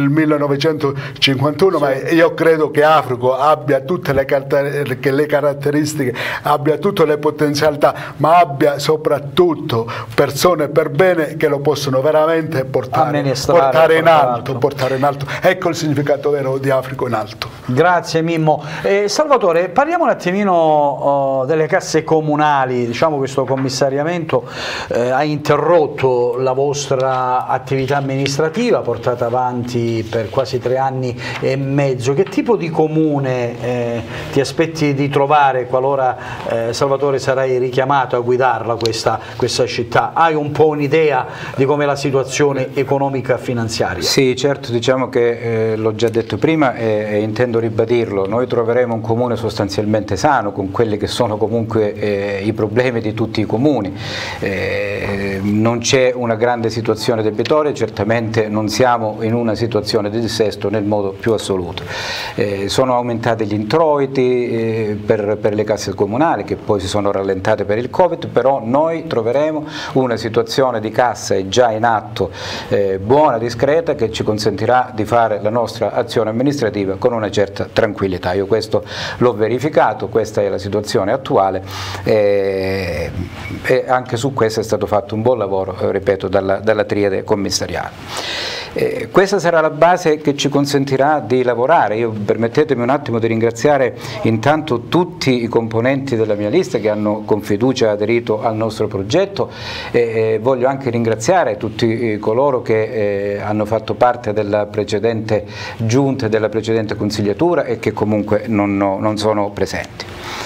1951, sì. Ma io credo che Africa abbia tutte le caratteristiche, abbia tutte le potenzialità, ma abbia soprattutto persone per bene che lo possono veramente portare in alto. Ecco il significato vero di Africa in alto. Grazie Mimmo. Salvatore, parliamo un attimino delle casse comunali. Diciamo, questo commissariamento ha interrotto la vostra attività amministrativa portata avanti per quasi 3 anni e mezzo. Che tipo di comune ti aspetti di trovare qualora, Salvatore, sarai richiamato a guidarla questa città? Hai un po' un'idea di com'è la situazione economica finanziaria? Sì, certo, diciamo che l'ho già detto prima e intendo ribadirlo. Noi troveremo un comune sostanzialmente sano, con quelli che sono comunque i problemi di tutti i comuni. Non c'è una grande situazione debitoria, certamente non siamo in una situazione di dissesto nel modo più assoluto. Sono aumentati gli introiti per le casse comunali, che poi si sono rallentate per il Covid, però noi troveremo una situazione di cassa già in atto, buona, discreta, che ci consentirà di fare la nostra azione amministrativa con una certa tranquillità. Io questo l'ho verificato, questa è la situazione attuale e anche su questo è stato fatto un buon lavoro, ripeto, dalla triade commissariale. Questa sarà la base che ci consentirà di lavorare. Io permettetemi un attimo di ringraziare intanto tutti i componenti della mia lista che hanno con fiducia aderito al nostro progetto e voglio anche ringraziare tutti coloro che hanno fatto parte della precedente giunta e della precedente consigliatura e che comunque non sono presenti.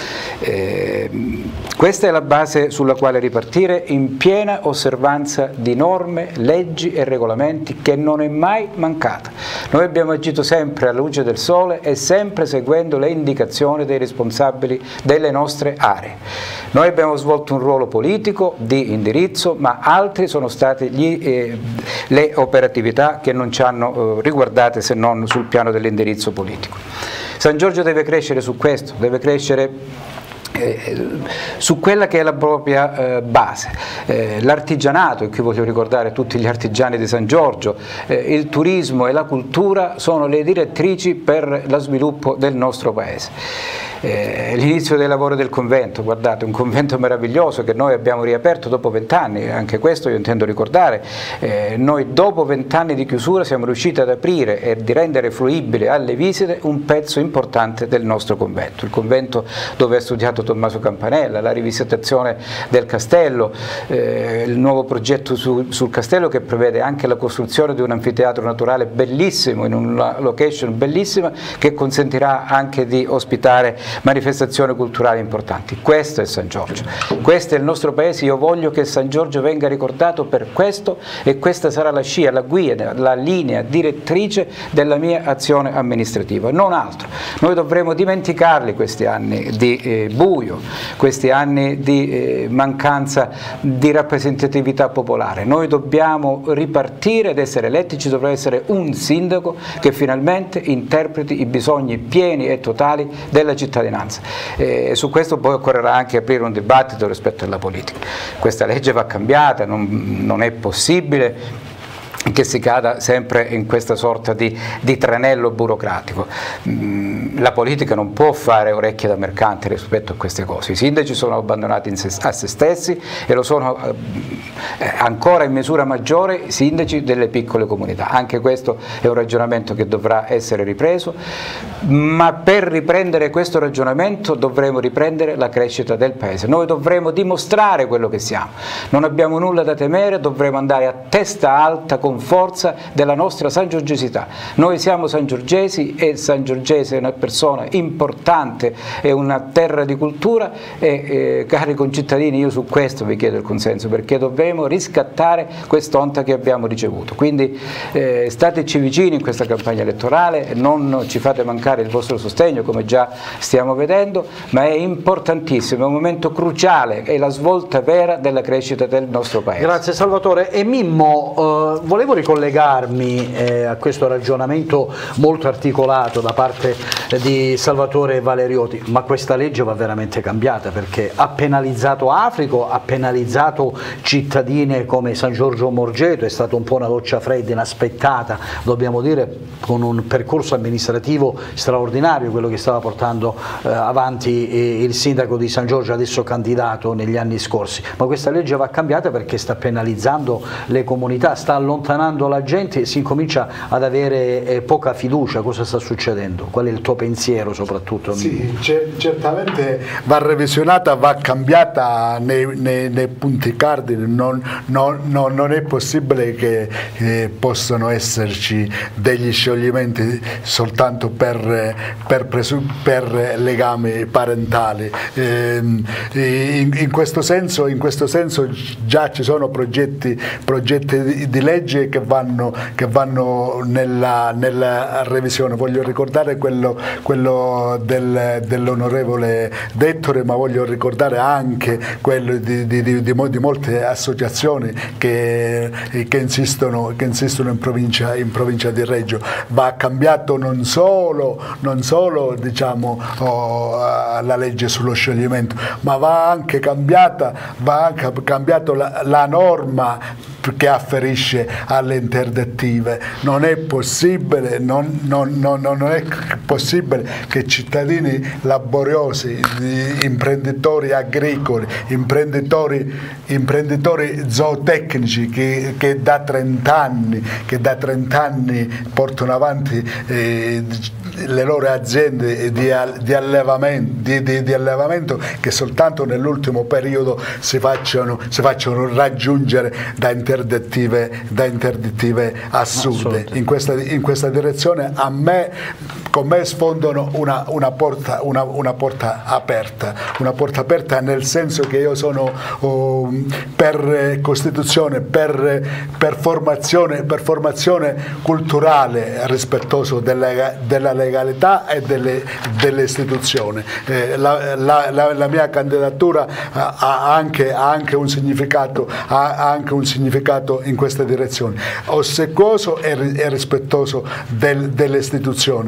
Questa è la base sulla quale ripartire, in piena osservanza di norme, leggi e regolamenti, che non è mai mancata. Noi abbiamo agito sempre alla luce del sole e sempre seguendo le indicazioni dei responsabili delle nostre aree. Noi abbiamo svolto un ruolo politico di indirizzo, ma altri sono state le operatività che non ci hanno riguardate se non sul piano dell'indirizzo politico. San Giorgio deve crescere su questo, deve crescere su quella che è la propria base. L'artigianato, e qui voglio ricordare tutti gli artigiani di San Giorgio, il turismo e la cultura sono le direttrici per lo sviluppo del nostro paese. L'inizio dei lavori del convento, guardate, un convento meraviglioso che noi abbiamo riaperto dopo 20 anni, anche questo io intendo ricordare. Noi dopo 20 anni di chiusura siamo riusciti ad aprire e di rendere fruibile alle visite un pezzo importante del nostro convento, il convento dove ha studiato Tommaso Campanella, la rivisitazione del castello, il nuovo progetto sul castello che prevede anche la costruzione di un anfiteatro naturale bellissimo in una location bellissima che consentirà anche di ospitare manifestazioni culturali importanti. Questo è San Giorgio, questo è il nostro paese. Io voglio che San Giorgio venga ricordato per questo, e questa sarà la scia, la guida, la linea direttrice della mia azione amministrativa, non altro. Noi dovremo dimenticarli questi anni di buio, questi anni di mancanza di rappresentatività popolare. Noi dobbiamo ripartire ed essere eletti. Ci dovrà essere un sindaco che finalmente interpreti i bisogni pieni e totali della cittadinanza. Su questo poi occorrerà anche aprire un dibattito rispetto alla politica. Questa legge va cambiata, non è possibile che si cada sempre in questa sorta di tranello burocratico. La politica non può fare orecchie da mercante rispetto a queste cose. I sindaci sono abbandonati a se stessi e lo sono ancora in misura maggiore i sindaci delle piccole comunità. Anche questo è un ragionamento che dovrà essere ripreso, ma per riprendere questo ragionamento dovremo riprendere la crescita del paese. Noi dovremo dimostrare quello che siamo, non abbiamo nulla da temere, dovremo andare a testa alta con forza della nostra sangiorgesità. Noi siamo sangiorgesi e San Giorgese è una persona importante, è una terra di cultura e cari concittadini, io su questo vi chiedo il consenso, perché dobbiamo riscattare quest'onta che abbiamo ricevuto. Quindi stateci vicini in questa campagna elettorale, non ci fate mancare il vostro sostegno come già stiamo vedendo, ma è importantissimo, è un momento cruciale, è la svolta vera della crescita del nostro paese. Grazie Salvatore. E Mimmo, volevo ricollegarmi a questo ragionamento molto articolato da parte di Salvatore Valerioti, ma questa legge va veramente cambiata, perché ha penalizzato Africo, ha penalizzato cittadine come San Giorgio Morgeto, è stata un po' una doccia fredda, inaspettata, dobbiamo dire, con un percorso amministrativo straordinario, quello che stava portando avanti il sindaco di San Giorgio, adesso candidato negli anni scorsi, ma questa legge va cambiata perché sta penalizzando le comunità, sta allontanando la gente e si incomincia ad avere poca fiducia. Cosa sta succedendo? Qual è il tuo pensiero soprattutto? Sì, certamente va revisionata, va cambiata nei punti cardine, non è possibile che possano esserci degli scioglimenti soltanto per legami parentali. In questo senso già ci sono progetti di legge che vanno nella revisione. Voglio ricordare quello dell'onorevole Dettore, ma voglio ricordare anche quello di molte associazioni che insistono in provincia di Reggio. Va cambiato non solo diciamo, la legge sullo scioglimento, ma va anche cambiato la norma che afferisce alle interdettive. Non è possibile che cittadini laboriosi, imprenditori agricoli, imprenditori zootecnici che da 30 anni portano avanti le loro aziende di allevamento che soltanto nell'ultimo periodo si facciano raggiungere da interdettive assurde. In questa direzione con me sfondano una porta aperta, nel senso che io sono per Costituzione, per formazione culturale, rispettoso della legalità e delle istituzioni. La mia candidatura ha anche un significato modificato in questa direzione, ossequioso e rispettoso delle istituzioni.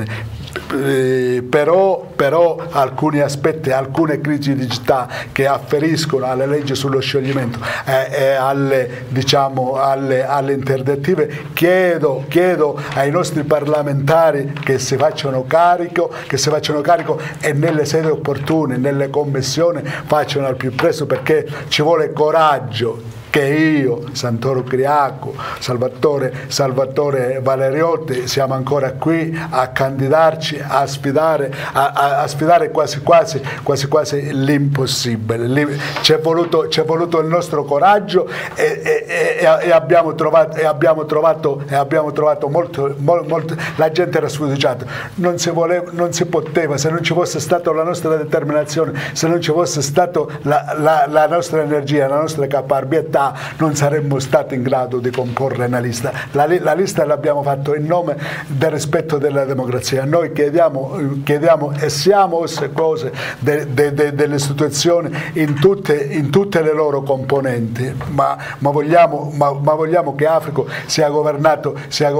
Però alcuni aspetti, alcune criticità che afferiscono alle leggi sullo scioglimento e alle interdittive, chiedo ai nostri parlamentari che si facciano carico e nelle sedi opportune, nelle commissioni, facciano al più presto, perché ci vuole coraggio che io, Santoro Criaco, Salvatore Valeriotti siamo ancora qui a candidarci, a sfidare quasi quasi l'impossibile. C'è voluto il nostro coraggio e abbiamo trovato molto, la gente era sfiduciata, non si poteva, se non ci fosse stata la nostra determinazione, se non ci fosse stata la nostra energia, la nostra caparbietà, non saremmo stati in grado di comporre una lista. La lista l'abbiamo fatto in nome del rispetto della democrazia. Noi chiediamo e siamo ossequiosi delle istituzioni in tutte le loro componenti, ma vogliamo che Africa sia governato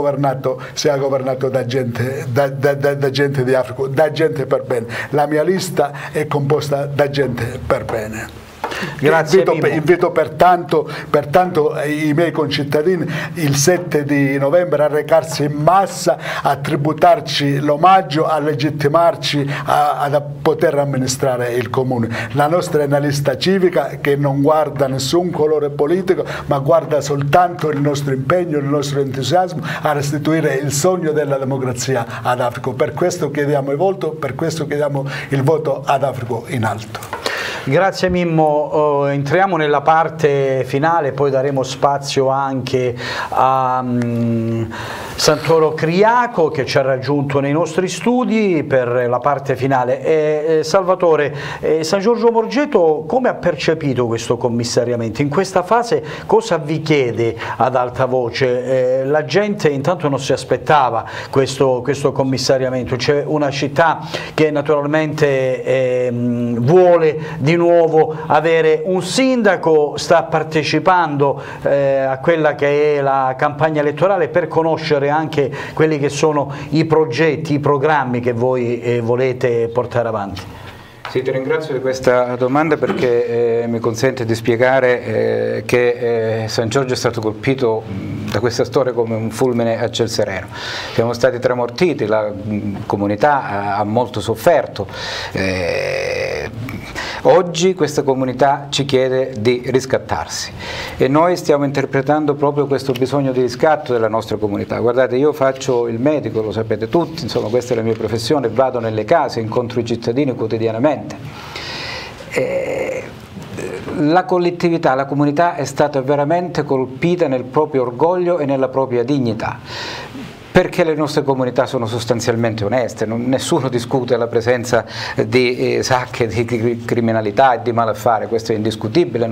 da gente di Africa, da gente per bene. La mia lista è composta da gente per bene. Grazie. Invito pertanto i miei concittadini il 7 di novembre a recarsi in massa, a tributarci l'omaggio, a legittimarci a poter amministrare il comune. La nostra è una lista civica che non guarda nessun colore politico, ma guarda soltanto il nostro impegno, il nostro entusiasmo a restituire il sogno della democrazia ad Africa. Per questo chiediamo il voto, ad Africa in alto. Grazie Mimmo, entriamo nella parte finale, poi daremo spazio anche a Santoro Criaco che ci ha raggiunto nei nostri studi per la parte finale. Salvatore, San Giorgio Morgeto come ha percepito questo commissariamento? In questa fase cosa vi chiede ad alta voce? La gente intanto non si aspettava questo commissariamento, c'è una città che naturalmente vuole di nuovo avere un sindaco, sta partecipando a quella che è la campagna elettorale per conoscere anche quelli che sono i progetti, i programmi che voi volete portare avanti. Sì, ti ringrazio di questa domanda perché mi consente di spiegare che San Giorgio è stato colpito da questa storia come un fulmine a ciel sereno. Siamo stati tramortiti, la comunità ha molto sofferto. Oggi questa comunità ci chiede di riscattarsi e noi stiamo interpretando proprio questo bisogno di riscatto della nostra comunità. Guardate, io faccio il medico, lo sapete tutti, insomma questa è la mia professione, vado nelle case, incontro i cittadini quotidianamente. La collettività, la comunità è stata veramente colpita nel proprio orgoglio e nella propria dignità, perché le nostre comunità sono sostanzialmente oneste, nessuno discute la presenza di sacche di criminalità e di malaffare, questo è indiscutibile,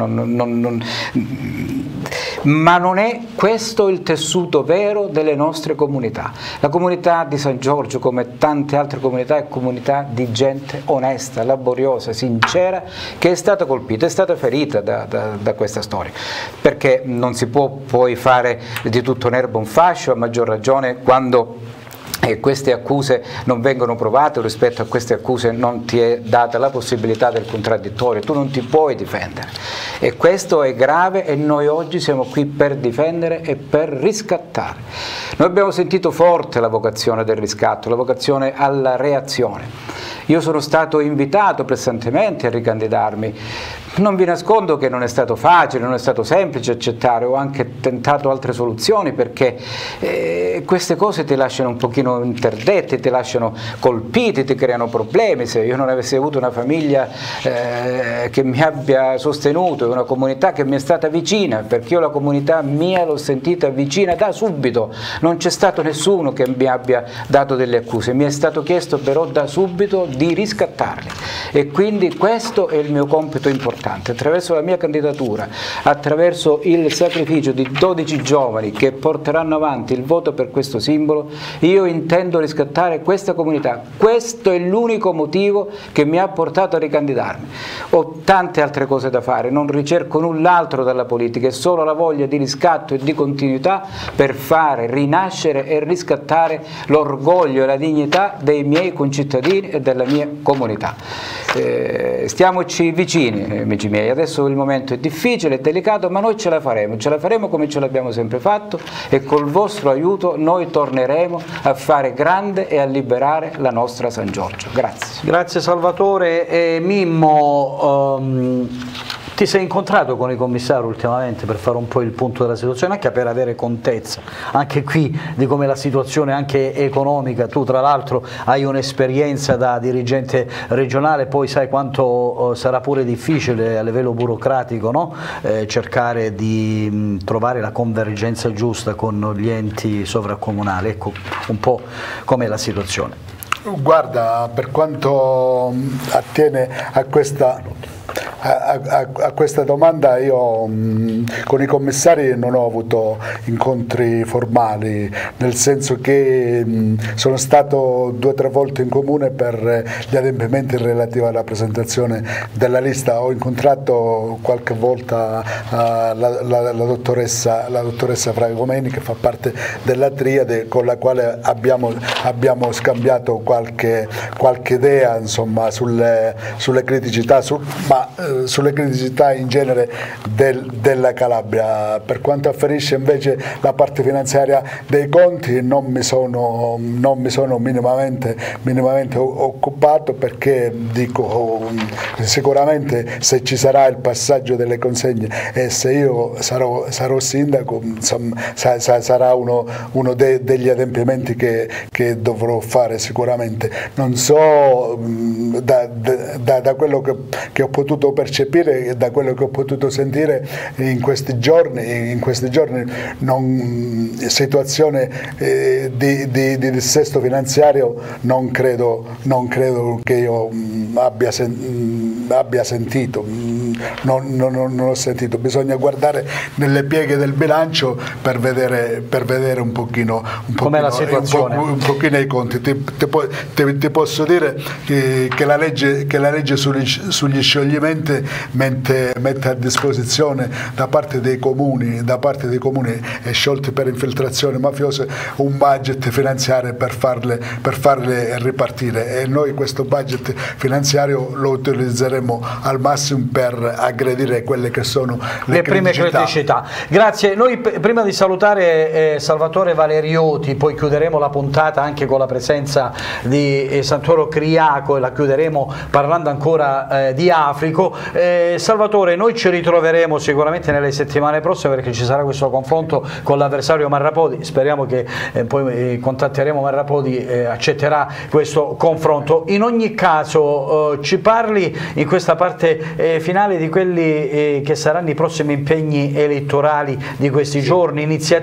ma non è questo il tessuto vero delle nostre comunità. La comunità di San Giorgio, come tante altre comunità, è comunità di gente onesta, laboriosa, sincera, che è stata colpita, è stata ferita da questa storia, perché non si può poi fare di tutto un'erba un fascio, a maggior ragione quando queste accuse non vengono provate, rispetto a queste accuse non ti è data la possibilità del contraddittorio, tu non ti puoi difendere e questo è grave e noi oggi siamo qui per difendere e per riscattare. Noi abbiamo sentito forte la vocazione del riscatto, la vocazione alla reazione. Io sono stato invitato pressantemente a ricandidarmi. Non vi nascondo che non è stato facile, non è stato semplice accettare, ho anche tentato altre soluzioni perché queste cose ti lasciano un pochino interdetti, ti lasciano colpiti, ti creano problemi. Se io non avessi avuto una famiglia che mi abbia sostenuto, una comunità che mi è stata vicina, perché io la comunità mia l'ho sentita vicina da subito, non c'è stato nessuno che mi abbia dato delle accuse, mi è stato chiesto però da subito di riscattarli e quindi questo è il mio compito importante. importante. Attraverso la mia candidatura, attraverso il sacrificio di 12 giovani che porteranno avanti il voto per questo simbolo, io intendo riscattare questa comunità. Questo è l'unico motivo che mi ha portato a ricandidarmi. Ho tante altre cose da fare, non ricerco null'altro dalla politica, è solo la voglia di riscatto e di continuità per fare rinascere e riscattare l'orgoglio e la dignità dei miei concittadini e della mia comunità. Stiamoci vicini, amici miei, adesso il momento è difficile, è delicato, ma noi ce la faremo come ce l'abbiamo sempre fatto, e col vostro aiuto noi torneremo a fare grande e a liberare la nostra San Giorgio. Grazie. Grazie Salvatore. Mimmo, ti sei incontrato con i commissari ultimamente per fare un po' il punto della situazione, anche per avere contezza anche qui di come la situazione anche economica, tu tra l'altro hai un'esperienza da dirigente regionale, poi sai quanto sarà pure difficile a livello burocratico, no? Cercare di trovare la convergenza giusta con gli enti sovracomunali. Ecco un po' com'è la situazione. Guarda, per quanto attiene a questa domanda, io con i commissari non ho avuto incontri formali, nel senso che sono stato 2 o 3 volte in comune per gli adempimenti relativi alla presentazione della lista. Ho incontrato qualche volta la dottoressa Fragomeni, che fa parte della triade, con la quale abbiamo scambiato qualche idea, insomma, sulle criticità, sulle criticità in genere della Calabria. Per quanto afferisce invece la parte finanziaria dei conti, non mi sono minimamente occupato, perché dico, sicuramente se ci sarà il passaggio delle consegne e se io sarò sindaco, insomma, sarà uno degli adempimenti che dovrò fare sicuramente. Non so, da quello che ho potuto percepire e da quello che ho potuto sentire in questi giorni, situazione di dissesto finanziario non credo che io abbia sentito, non ho sentito. Bisogna guardare nelle pieghe del bilancio per vedere un pochino la situazione, un pochino i conti. Ti posso dire che la legge sugli scioglimenti mette a disposizione da parte dei comuni sciolti per infiltrazione mafiosa un budget finanziario per farle ripartire, e noi questo budget finanziario lo utilizzeremo al massimo per aggredire quelle che sono le prime criticità. Grazie. Noi prima di salutare Salvatore Valerioti, poi chiuderemo la puntata anche con la presenza di Santoro Criaco e la chiuderemo parlando ancora di Africo. Salvatore, noi ci ritroveremo sicuramente nelle settimane prossime, perché ci sarà questo confronto con l'avversario Marrapodi. Speriamo che poi contatteremo Marrapodi, accetterà questo confronto. In ogni caso ci parli in questa parte finale di quelli che saranno i prossimi impegni elettorali di questi giorni,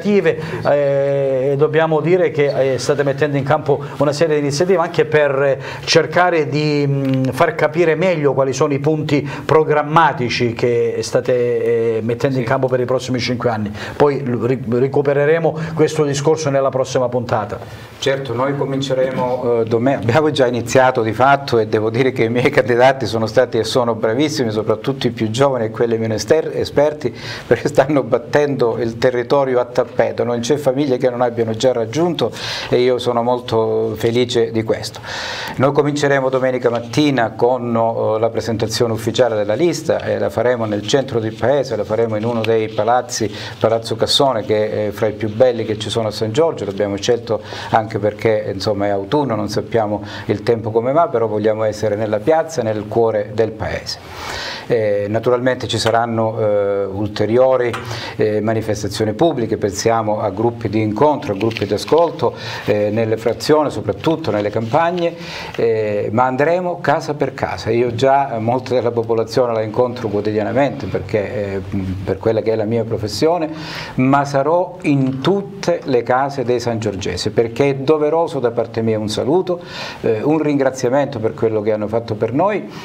iniziative. Dobbiamo dire che state mettendo in campo una serie di iniziative anche per cercare di far capire meglio quali sono i punti programmatici che state mettendo in campo per i prossimi 5 anni. Poi recupereremo questo discorso nella prossima puntata. Certo, noi cominceremo abbiamo già iniziato di fatto, e devo dire che i miei candidati sono stati e sono bravissimi, soprattutto i più giovani e quelli meno esperti, perché stanno battendo il territorio a tappeto. Non c'è famiglie che non abbiano già raggiunto, e io sono molto felice di questo. Noi cominceremo domenica mattina con la presentazione ufficiale della lista, e la faremo nel centro del paese, la faremo in uno dei palazzi, Palazzo Cassone, che è fra i più belli che ci sono a San Giorgio. L'abbiamo scelto anche perché insomma è autunno, non sappiamo il tempo come va, però vogliamo essere nella piazza, nel cuore del paese. Naturalmente ci saranno ulteriori manifestazioni pubbliche, pensiamo a gruppi di incontro, a gruppi di ascolto nelle frazioni, soprattutto nelle campagne, ma andremo casa per casa. Io già molta della popolazione la incontro quotidianamente, perché per quella che è la mia professione, ma sarò in tutte le case dei sangiorgesi, perché è doveroso da parte mia un saluto, un ringraziamento per quello che hanno fatto per noi,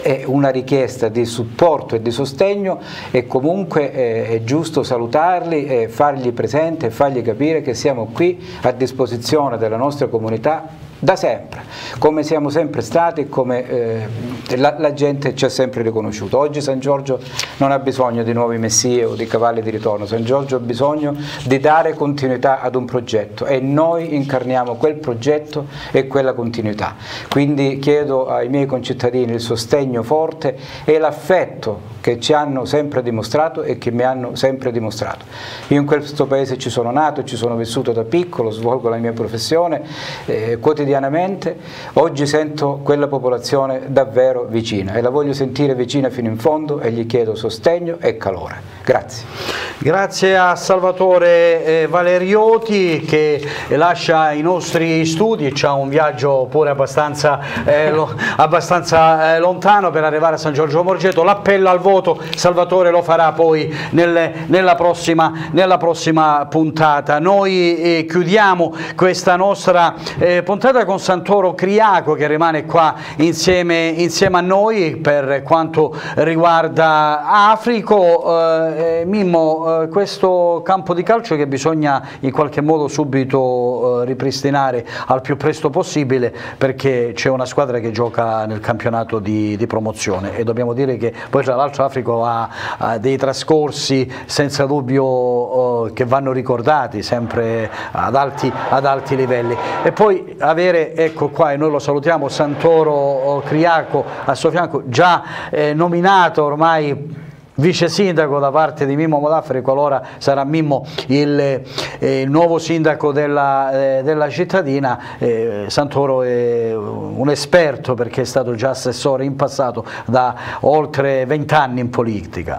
è una richiesta di supporto e di sostegno, e comunque è giusto salutarli e fargli presente e fargli capire che siamo qui a disposizione della nostra comunità da sempre, come siamo sempre stati, come la gente ci ha sempre riconosciuto. Oggi San Giorgio non ha bisogno di nuovi messie o di cavalli di ritorno, San Giorgio ha bisogno di dare continuità ad un progetto, e noi incarniamo quel progetto e quella continuità. Quindi chiedo ai miei concittadini il sostegno forte e l'affetto che ci hanno sempre dimostrato e che mi hanno sempre dimostrato. Io in questo paese ci sono nato, ci sono vissuto da piccolo, svolgo la mia professione quotidianamente. Oggi sento quella popolazione davvero vicina, e la voglio sentire vicina fino in fondo, e gli chiedo sostegno e calore. Grazie. Grazie a Salvatore Valerioti, che lascia i nostri studi, c'ha un viaggio pure abbastanza lontano per arrivare a San Giorgio Morgeto. L'appello al voto Salvatore lo farà poi nella prossima puntata. Noi chiudiamo questa nostra puntata con Santoro Criaco, che rimane qua insieme a noi per quanto riguarda Africo. Mimmo, questo campo di calcio che bisogna in qualche modo subito ripristinare al più presto possibile, perché c'è una squadra che gioca nel campionato di promozione, e dobbiamo dire che poi tra l'altro Africo ha dei trascorsi senza dubbio che vanno ricordati sempre ad alti livelli. E poi avere, ecco qua, e noi lo salutiamo, Santoro Criaco a suo fianco, già nominato ormai vice sindaco da parte di Mimmo Modafferi, qualora sarà Mimmo il nuovo sindaco della cittadina. Santoro è un esperto, perché è stato già assessore in passato da oltre 20 anni in politica.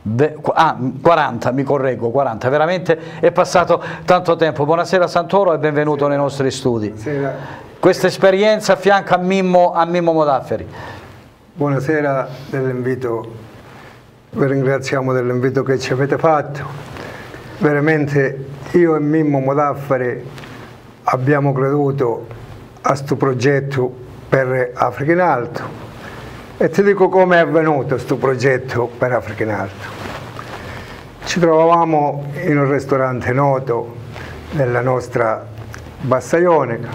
40, mi correggo, 40, veramente è passato tanto tempo. Buonasera Santoro e benvenuto nei nostri studi. Buonasera. Questa esperienza affianca a Mimmo Modafferi. Buonasera dell'invito. Vi ringraziamo dell'invito che ci avete fatto. Veramente io e Mimmo Modafferi abbiamo creduto a questo progetto per Africa in Alto, e ti dico come è avvenuto questo progetto per Africa in Alto. Ci trovavamo in un ristorante noto nella nostra Bassa Ionica,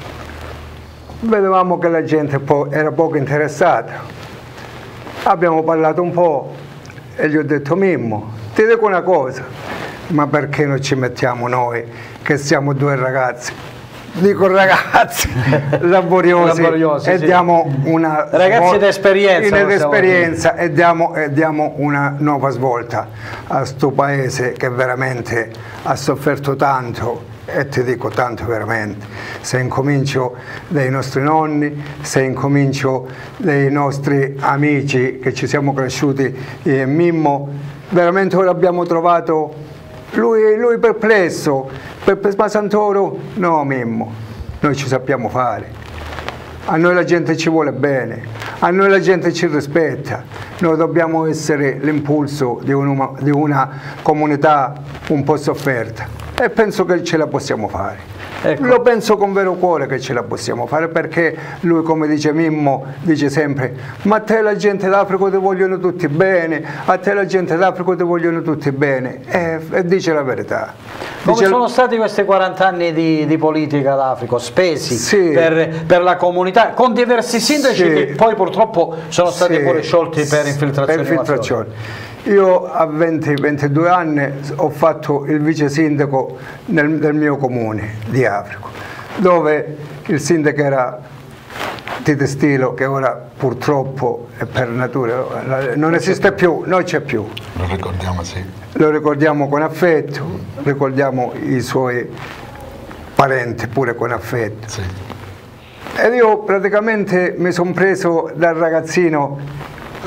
vedevamo che la gente era poco interessata, abbiamo parlato un po' e gli ho detto: Mimmo, ti dico una cosa, ma perché non ci mettiamo noi, che siamo due ragazzi, dico ragazzi, laboriosi e sì, diamo una ragazzi d'esperienza e diamo una nuova svolta a sto paese che veramente ha sofferto tanto, e ti dico tanto veramente. Se incomincio dai nostri nonni, se incomincio dai nostri amici che ci siamo cresciuti, Mimmo, veramente ora abbiamo trovato lui perplesso, ma Santoro, no Mimmo, noi ci sappiamo fare, a noi la gente ci vuole bene, a noi la gente ci rispetta, noi dobbiamo essere l'impulso di una comunità un po' sofferta, e penso che ce la possiamo fare. Ecco. Lo penso con vero cuore che ce la possiamo fare, perché lui, come dice Mimmo, dice sempre: ma a te la gente d'Africa ti vogliono tutti bene, a te la gente d'Africa ti vogliono tutti bene, e dice la verità. Come sono stati questi 40 anni di politica d'Africa spesi, sì, per la comunità, con diversi sindaci, sì, che poi purtroppo sono stati, sì, pure sciolti per infiltrazioni. Io a 22 anni ho fatto il vice sindaco del mio comune di Africa, dove il sindaco era Tito Stilo, che ora purtroppo è per natura non esiste più, non c'è più. Lo ricordiamo, sì. Lo ricordiamo con affetto, ricordiamo i suoi parenti pure con affetto. Sì. Ed io praticamente mi sono preso dal ragazzino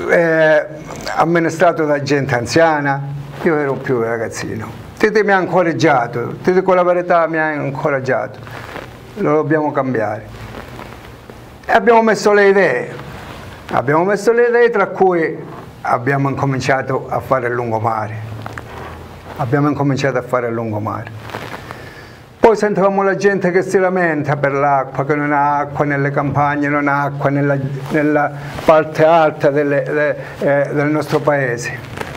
amministrato da gente anziana, io ero più un ragazzino. Tito mi ha incoraggiato, ti dico la verità, mi ha incoraggiato, lo dobbiamo cambiare. E abbiamo messo le idee, tra cui abbiamo incominciato a fare il lungomare. Poi sentivamo la gente che si lamenta per l'acqua, che non ha acqua nelle campagne, non ha acqua nella parte alta del nostro paese.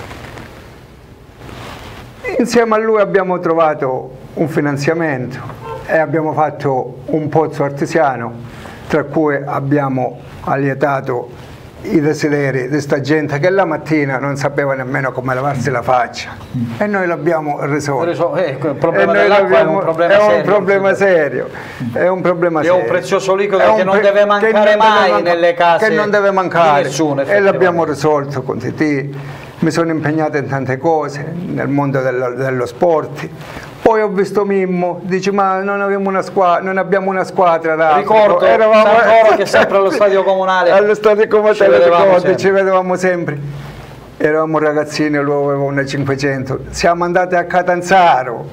Insieme a lui abbiamo trovato un finanziamento e abbiamo fatto un pozzo artesiano, tra cui abbiamo allietato i desideri di questa gente che la mattina non sapeva nemmeno come lavarsi la faccia e noi l'abbiamo risolto. Il problema dell'acqua è un problema serio. È un problema serio. È un prezioso liquido che non deve mancare mai nelle case. Che non deve mancare. Di nessuno, e l'abbiamo risolto con Titì. Mi sono impegnato in tante cose nel mondo dello sport. Poi ho visto Mimmo, dice ma non abbiamo una squadra. Ricordo Santoro che è sempre allo stadio comunale. Allo stadio comunale ci vedevamo sempre. Eravamo ragazzini, lui aveva una 500. Siamo andati a Catanzaro,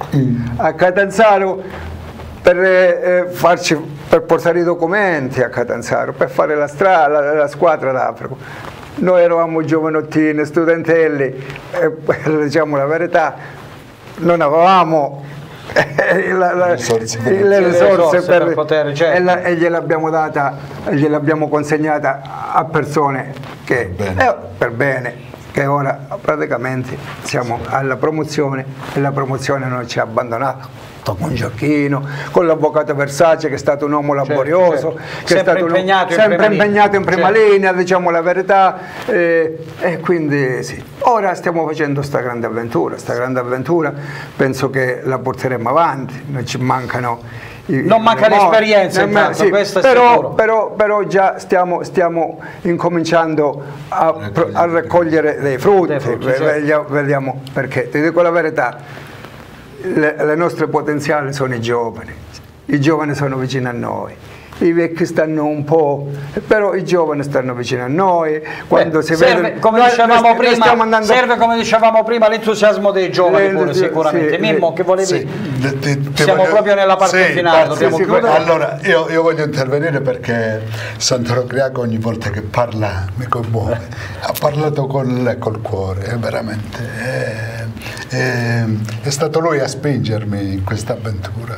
per portare i documenti a Catanzaro, per fare la squadra d'Africa. Noi eravamo giovanottini, studentelli, diciamo la verità, non avevamo le risorse per poter, certo. E gliel'abbiamo consegnata a persone che per bene, che ora praticamente siamo alla promozione e la promozione non ci ha abbandonato. Con Gioacchino, con l'avvocato Versace che è stato un uomo laborioso, che sempre è stato sempre impegnato in prima linea, diciamo la verità, e quindi sì. Ora stiamo facendo sta grande avventura penso che la porteremo avanti, non ci mancano non manca l'esperienza, sì, questo è sicuro. Però già stiamo incominciando a raccogliere dei frutti, vediamo, perché ti dico la verità, le nostre potenziali sono i giovani sono vicini a noi, i vecchi stanno un po', però i giovani stanno vicini a noi. Quando si serve, come dicevamo prima, l'entusiasmo dei giovani pure, sicuramente. Mimmo, che volevi? Siamo proprio nella parte finale, dobbiamo chiudere. Allora, io voglio intervenire perché Santoro Criaco ogni volta che parla mi commuove. Ha parlato col cuore, veramente. È stato lui a spingermi in questa avventura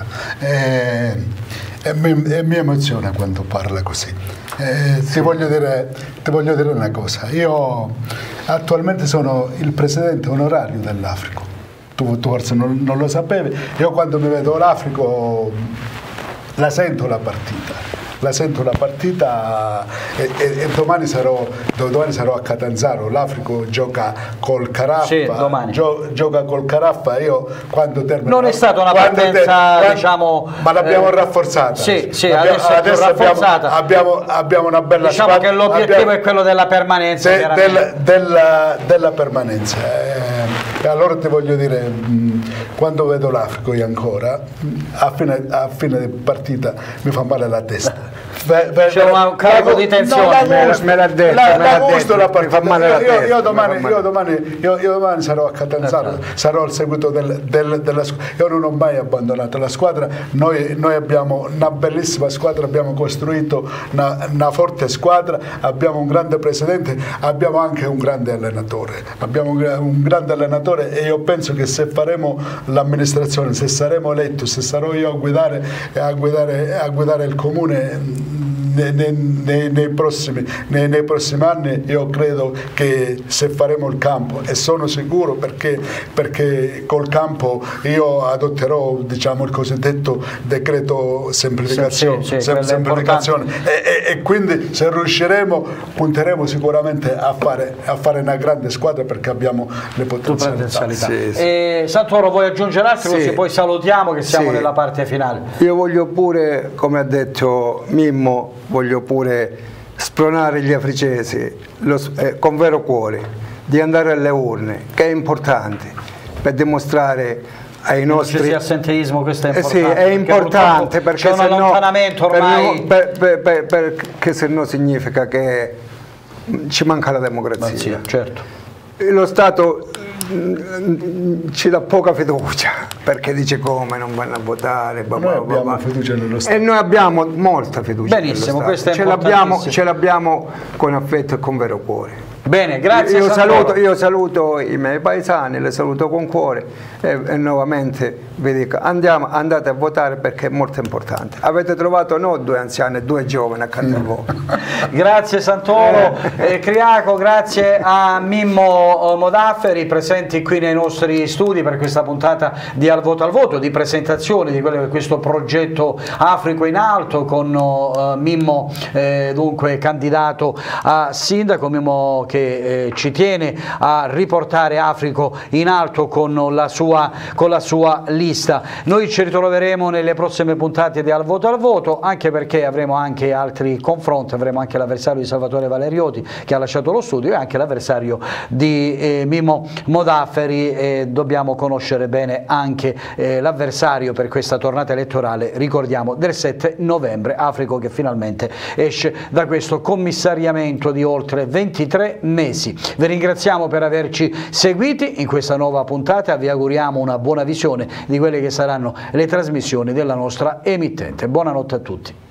e mi emoziona quando parla così. Ti voglio dire una cosa, io attualmente sono il presidente onorario dell'Africa, tu forse non lo sapevi, io quando mi vedo l'Africa la sento la partita e domani sarò a Catanzaro. L'Africa gioca col Caraffa, sì, gioca col Caraffa. Io quando termino, non è stata una partenza, diciamo, ma l'abbiamo rafforzata. Sì, adesso abbiamo una bella squadra. Che l'obiettivo è quello della permanenza, della permanenza. E allora ti voglio dire, quando vedo l'Africa io ancora a fine di partita mi fa male la testa. C'è un carico di tensione. Me l'ha detto, la partita. Io domani sarò a Catanzaro, sarò al seguito della squadra. Io non ho mai abbandonato la squadra. Noi abbiamo una bellissima squadra, abbiamo costruito una forte squadra, abbiamo un grande presidente, abbiamo anche un grande allenatore. Abbiamo un grande allenatore e io penso che se faremo l'amministrazione, se saremo eletti, se sarò io a guidare il comune nei prossimi anni, io credo che se faremo il campo, e sono sicuro perché col campo io adotterò, diciamo, il cosiddetto decreto semplificazione, e quindi se riusciremo punteremo sicuramente a fare una grande squadra perché abbiamo le potenzialità. Santoro, vuoi aggiungere altro? Così poi salutiamo che siamo nella parte finale. Io voglio pure, come ha detto Mimmo, voglio pure spronare gli africesi con vero cuore di andare alle urne, che è importante per dimostrare ai nostri... Se c'è assenteismo, questo è importante. Sì, è importante perché c'è un allontanamento ormai. Perché se no significa che ci manca la democrazia. Certo. Lo Stato ci dà poca fiducia perché dice come non vanno a votare, noi abbiamo fiducia nello Stato e noi abbiamo molta fiducia. Benissimo, questo è ce l'abbiamo con affetto e con vero cuore. Bene, grazie. Io saluto i miei paesani, le saluto con cuore e nuovamente vi dico andate a votare perché è molto importante. Avete trovato non 2 anziani, 2 giovani accanto a voi. Grazie Santoro, Criaco, grazie a Mimmo Modafferi, presenti qui nei nostri studi per questa puntata di Al Voto, di presentazione di quello che è questo progetto Africo in Alto con Mimmo, dunque candidato a sindaco, Mimmo che ci tiene a riportare Africo in alto con la sua lista. Noi ci ritroveremo nelle prossime puntate di Al Voto, anche perché avremo anche altri confronti, avremo anche l'avversario di Salvatore Valerioti che ha lasciato lo studio e anche l'avversario di Mimmo Modafferi, dobbiamo conoscere bene anche l'avversario per questa tornata elettorale, ricordiamo, del 7 novembre, Africo che finalmente esce da questo commissariamento di oltre 23 mesi. Vi ringraziamo per averci seguiti in questa nuova puntata, vi auguriamo una buona visione di quelle che saranno le trasmissioni della nostra emittente. Buonanotte a tutti.